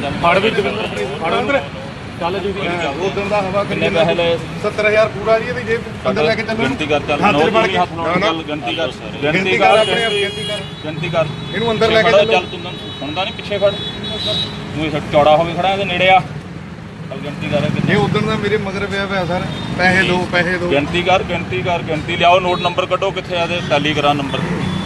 ਫੜ ਵੀ ਚੱਲ ਜੀ ਉਦੋਂ ਦਾ ਹਵਾ ਕਿੰਨੇ ਪੈਸੇ ਲਏ 70000 ਪੂਰਾ ਜੀ ਇਹਦੀ ਜੇਬ ਅੰਦਰ ਲੈ ਕੇ ਚੱਲੋ ਗਿਣਤੀ ਕਰ ਚੱਲ ਹੱਥ ਬਣ ਕੇ ਗਿਣਤੀ ਕਰ ਗਿਣਤੀ ਕਰ ਗਿਣਤੀ ਕਰ ਇਹਨੂੰ ਅੰਦਰ ਲੈ ਕੇ ਚੱਲੋ। ਚੱਲ ਤੂੰ ਸੁਣਦਾ ਨਹੀਂ ਪਿੱਛੇ ਖੜ ਤੂੰ ਇਹ ਚੌੜਾ ਹੋ ਕੇ ਖੜਾ ਇਹਦੇ ਨੇੜੇ ਆ ਚੱਲ ਗਿਣਤੀ ਕਰ ਇਹ ਉਦੋਂ ਦਾ ਮੇਰੇ ਮਗਰ ਪਿਆ ਪਿਆ ਸਰ ਪੈਸੇ ਦੋ ਗਿਣਤੀ ਗਿਣਤੀ ਲਿਆਓ ਨੋਟ ਨੰਬਰ ਕੱਢੋ ਕਿੱਥੇ ਆ ਤੇ ਟੈਲੀ ਕਰਾ ਨੰਬਰ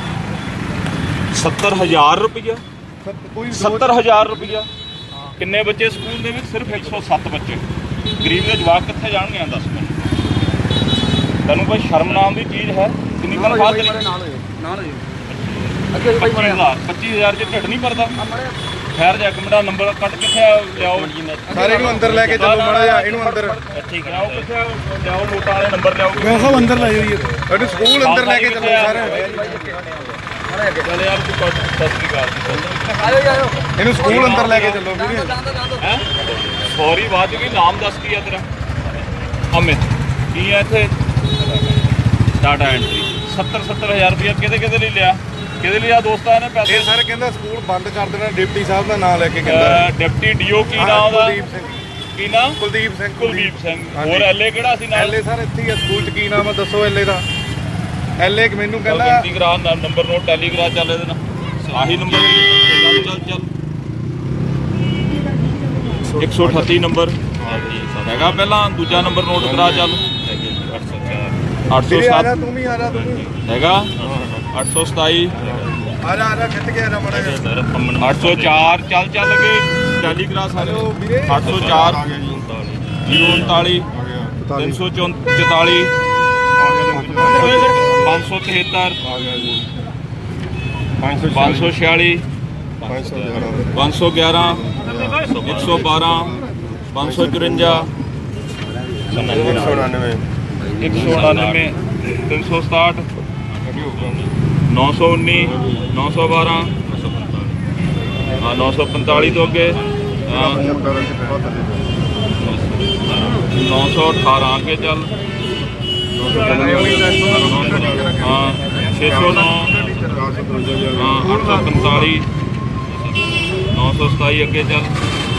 70000 ਰੁਪਇਆ ਕੋਈ 70000 ਰੁਪਇਆ ਕਿੰਨੇ ਬੱਚੇ ਸਕੂਲ ਦੇ ਵਿੱਚ ਸਿਰਫ 107 ਬੱਚੇ ਗਰੀਬ ਦੇ ਜਵਾਕ ਕਿੱਥੇ ਜਾਣਗੇ ਦੱਸ ਮੈਨੂੰ ਤੈਨੂੰ ਕੋਈ ਸ਼ਰਮ ਨਾਮ ਦੀ ਚੀਜ਼ ਹੈ ਕਿੰਨੀ ਤਨਖਾਹ ਤੇਰੀ ਨਾਲ ਅੱਗੇ 25000 ਚ ਢਿੱਡ ਨਹੀਂ ਭਰਦਾ ਖੈਰ ਜਾ ਇੱਕ ਮੇਰਾ ਨੰਬਰ ਕੱਟ ਕਿੱਥੇ ਲਿਆਓ ਸਾਰੇ ਇਹਨੂੰ ਅੰਦਰ ਲੈ ਕੇ ਚੱਲੋ ਮਾੜਾ ਜਿਹਾ ਇਹਨੂੰ ਅੰਦਰ ਠੀਕ ਲਿਆਓ ਕਿੱਥੇ ਲਿਆਓ ਨੋਟਾਂ ਵਾਲੇ ਨੰਬਰ ਲਿਆਓ ਮੈਂ ਸਭ ਅੰਦਰ ਲੈ ਜਾਈਏ ਇਹਨੂੰ ਸਕੂਲ ਅੰਦਰ ਲੈ ਕੇ ਚੱਲੋ ਸਾਰੇ ਚੱਲ ਯਾਰ ਤੂੰ ਸਤਿ ਸ਼੍ਰੀ ਅਕਾਲ ਇਹਨੂੰ ਸਕੂਲ ਅੰਦਰ ਲੈ ਕੇ ਚੱਲੋ ਵੀਰੇ ਹੈ ਸੌਰੀ ਬਾਅਦ ਕੀ ਨਾਮ ਦੱਸ ਕੀ ਆ ਤੇਰਾ ਅਮਿਤ ਕੀ ਹੈ ਇੱਥੇ ਡਾਟਾ ਐਂਟਰੀ 70000 ਰੁਪਇਆ ਕਿਹਦੇ ਲਈ ਲਿਆ ਕਿਹਦੇ ਲਈ ਆ ਦੋਸਤਾਂ ਨੇ ਪੈਸੇ ਇਹ ਸਰ ਕਹਿੰਦਾ ਸਕੂਲ ਬੰਦ ਕਰ ਦੇਣਾ ਡਿਪਟੀ ਸਾਹਿਬ ਦਾ ਨਾਮ ਲੈ ਕੇ ਕਹਿੰਦਾ ਡਿਪਟੀ ਡੀਓ ਕੀ ਨਾਮ ਉਹਦਾ ਕੀ ਨਾਮ ਕੁਲਦੀਪ ਸਿੰਘ ਹੋਰ ਐਲਏ ਕਿਹੜਾ ਸੀ ਨਾਲ ਐਲਏ ਸਰ ਇੱਥੇ ਹੀ ਆ ਸਕੂਲ ਚ ਕੀ ਨਾਮ ਆ ਦੱਸੋ ਐਲਏ ਦਾ ਐਲਏ ਮੈਨੂੰ ਕਹਿੰਦਾ ਗਿਣਤੀ ਕਰਾ ਨੰਬਰ ਨੋਟ ਟੈਲੀ ਕਰਾ ਚੱਲ ਇਹਦੇ ਨਾਲ ਆਹੀ ਨੰਬਰ ਚੱਲ 138 ਨੰਬਰ ਹੈਗਾ ਪਹਿਲਾਂ ਦੂਜਾ ਨੰਬਰ ਨੋਟ ਕਰਾ ਚੱਲ 807 ਤੂੰ ਵੀ ਆ ਜਾ ਹੈਗਾ 827 ਆ ਜਾ ਖਿੱਚ ਕੇ ਆ ਜਾ ਮਾੜਾ ਜਿਹਾ 804 ਚੱਲ ਕੇ ਟੈਲੀ ਕਰਾ ਸਾਰੇ 804 039 344 573 546 511 112 554 199 367 919 912 945 ਤੋਂ ਅੱਗੇ 918 ਅੱਗੇ ਚੱਲ 609 845 927 ਅੱਗੇ ਚੱਲ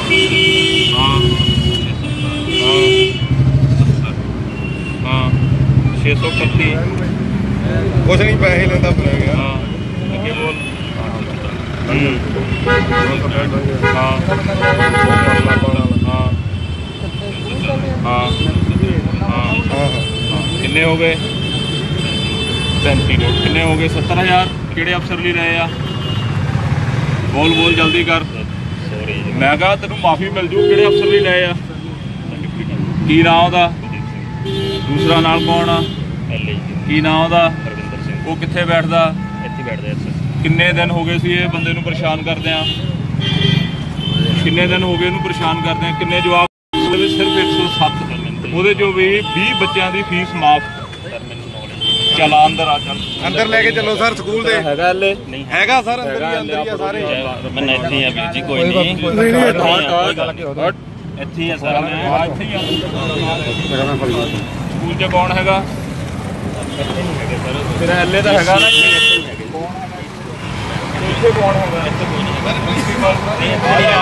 ਹਾਂ 631 ਕੁਛ ਨਹੀਂ ਪੈਸੇ ਲੈਂਦਾ ਭੁੱਲ ਗਿਆ ਅੱਗੇ ਬੋਲ ਕਿੰਨੇ ਹੋ ਗਏ 35 ਨੋਟ ਕਿੰਨੇ ਹੋ ਗਏ 70000 ਕਿਹੜੇ ਅਫਸਰ ਲਈ ਰਹੇ ਆ ਬੋਲ ਜਲਦੀ ਕਰ ਮੈਂ ਕਹਾ ਤੈਨੂੰ ਮਾਫੀ ਮਿਲ ਜੂ ਕਿਹੜੇ ਅਫਸਰ ਲਈ ਲਏ ਆ ਕੀ ਨਾਂ ਉਹਦਾ ਦੂਸਰਾ ਨਾਲ ਕੌਣ ਆ ਕੀ ਨਾਂ ਉਹਦਾ ਉਹ ਕਿੱਥੇ ਬੈਠਦਾ ਇੱਥੇ ਬੈਠਦਾ ਕਿੰਨੇ ਦਿਨ ਹੋ ਗਏ ਸੀ ਇਹ ਬੰਦੇ ਨੂੰ ਪਰੇਸ਼ਾਨ ਕਰਦੇ ਆ ਕਿੰਨੇ ਦਿਨ ਹੋ ਗਏ ਇਹਨੂੰ ਪਰੇਸ਼ਾਨ ਕਰਦੇ ਆ ਕਿੰਨੇ ਜਵਾਬ ਸਿਰਫ 107 ਉਹਦੇ ਚੋਂ ਵੀ 20 ਬੱਚਿਆਂ ਦੀ ਫੀਸ ਮਾਫ ਚੱਲ ਅੰਦਰ ਆ ਚੱਲ ਅੰਦਰ ਲੈ ਕੇ ਚੱਲੋ ਸਰ ਸਕੂਲ ਦੇ ਹੈਗਾ ਹਲੇ ਨਹੀਂ ਹੈਗਾ ਸਰ ਅੰਦਰ ਹੀ ਆ ਸਾਰੇ ਮੈਂ ਇੱਥੇ ਹੀ ਆ ਵੀਰ ਜੀ ਕੋਈ ਨਹੀਂ ਇੱਥੇ ਹੀ ਆ ਸਰ ਮੈਂ ਇੱਥੇ ਹੀ ਆ ਸਕੂਲ 'ਚ ਕੌਣ ਹੈਗਾ ਤੇਰਾ ਐਲਏ ਤਾਂ ਹੈਗਾ ਨਾ ਇੱਥੇ ਕੌਣ ਹੈਗਾ ਇੱਥੇ ਕੋਈ ਨਹੀਂ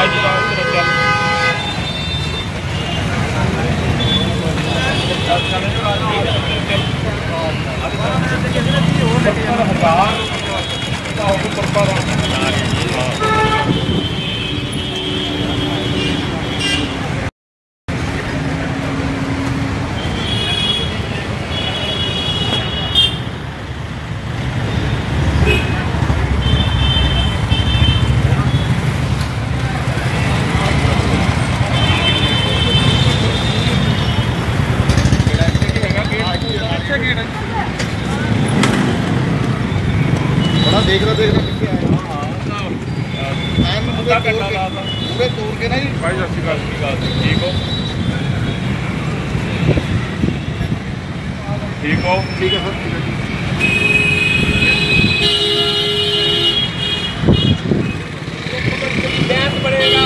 ਦੇਖਦਾ ਕਿੱਥੇ ਆਇਆ ਪੂਰੇ ਤੋੜ ਕੇ ਨਾ ਜੀ ਭਾਈ ਸਤਿ ਸ਼੍ਰੀ ਅਕਾਲ ਠੀਕ ਹੋ ਠੀਕ ਹੈ ਸਰ गैस पड़ेगा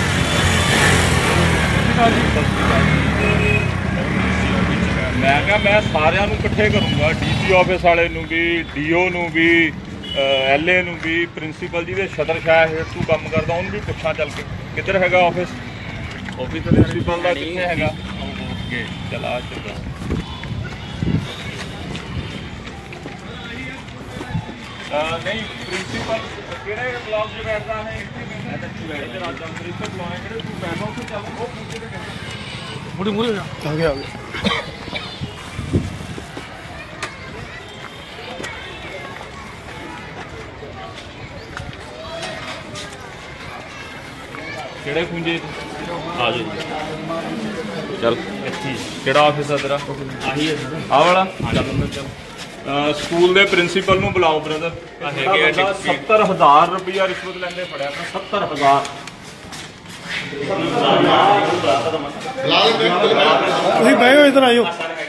मैं ਮੈਂ ਸਾਰਿਆਂ ਨੂੰ ਇਕੱਠੇ ਕਰੂੰਗਾ, ਡੀਸੀ ਆਫਿਸ ਵਾਲੇ ਨੂੰ ਵੀ, ਡੀਓ ਨੂੰ ਵੀ, ਐਲਏ ਨੂੰ ਵੀ, ਪ੍ਰਿੰਸੀਪਲ ਜੀ ਦੇ ਛਤਰਛਾਇਆ ਹੇਠ ਤੂੰ ਕੰਮ ਕਰਦਾ ਉਹਨੂੰ ਵੀ ਪੁੱਛਾਂ ਚੱਲ ਕੇ ਕਿੱਧਰ ਹੈਗਾ ਆਫਿਸ ਪ੍ਰਿੰਸੀਪਲ ਦਾ, ਕਿੱਥੇ ਹੈਗਾ ਚਲਾ ਚੱਲਦਾ। ਨਹੀਂ ਪ੍ਰਿੰਸੀਪਲ ਕਿਹੜੇ ਕਲਾਸ 'ਚ ਬੈਠਦਾ ਹੈ? ਇੱਥੇ ਰਾਜਾ ਪ੍ਰਿੰਸੀਪਲ ਲਾਉਣੇ ਕਿਹੜੇ ਤੂੰ ਬੈਠਾ ਉੱਥੇ ਚੱਲ ਉਹ ਪੁੱਛੇ ਤੇ ਮੁੜੀ ਮੁੜੀ ਆ ਗਿਆ ਕਿਹੜੇ ਖੁੰਝੇ ਆ ਜਾਓ ਚੱਲ ਇੱਥੇ ਕਿਹੜਾ ਆਫਿਸ ਆ ਤੇਰਾ? ਆਹੀ ਹੈ ਆਹ ਵਾਲਾ ਚੱਲ ਅੰਦਰ ਚੱਲ। ਸਕੂਲ ਦੇ ਪ੍ਰਿੰਸੀਪਲ ਨੂੰ ਬੁਲਾਓ ਬ੍ਰਦਰ। ਹੈਗੇ ਆ 70,000 ਰੁਪਇਆ ਰਿਸ਼ਵਤ ਲੈਂਦੇ ਫੜਿਆ ਮੈਂ 70,000। ਤੁਸੀਂ ਬਹਿਓ ਇੱਧਰ ਆਇਓ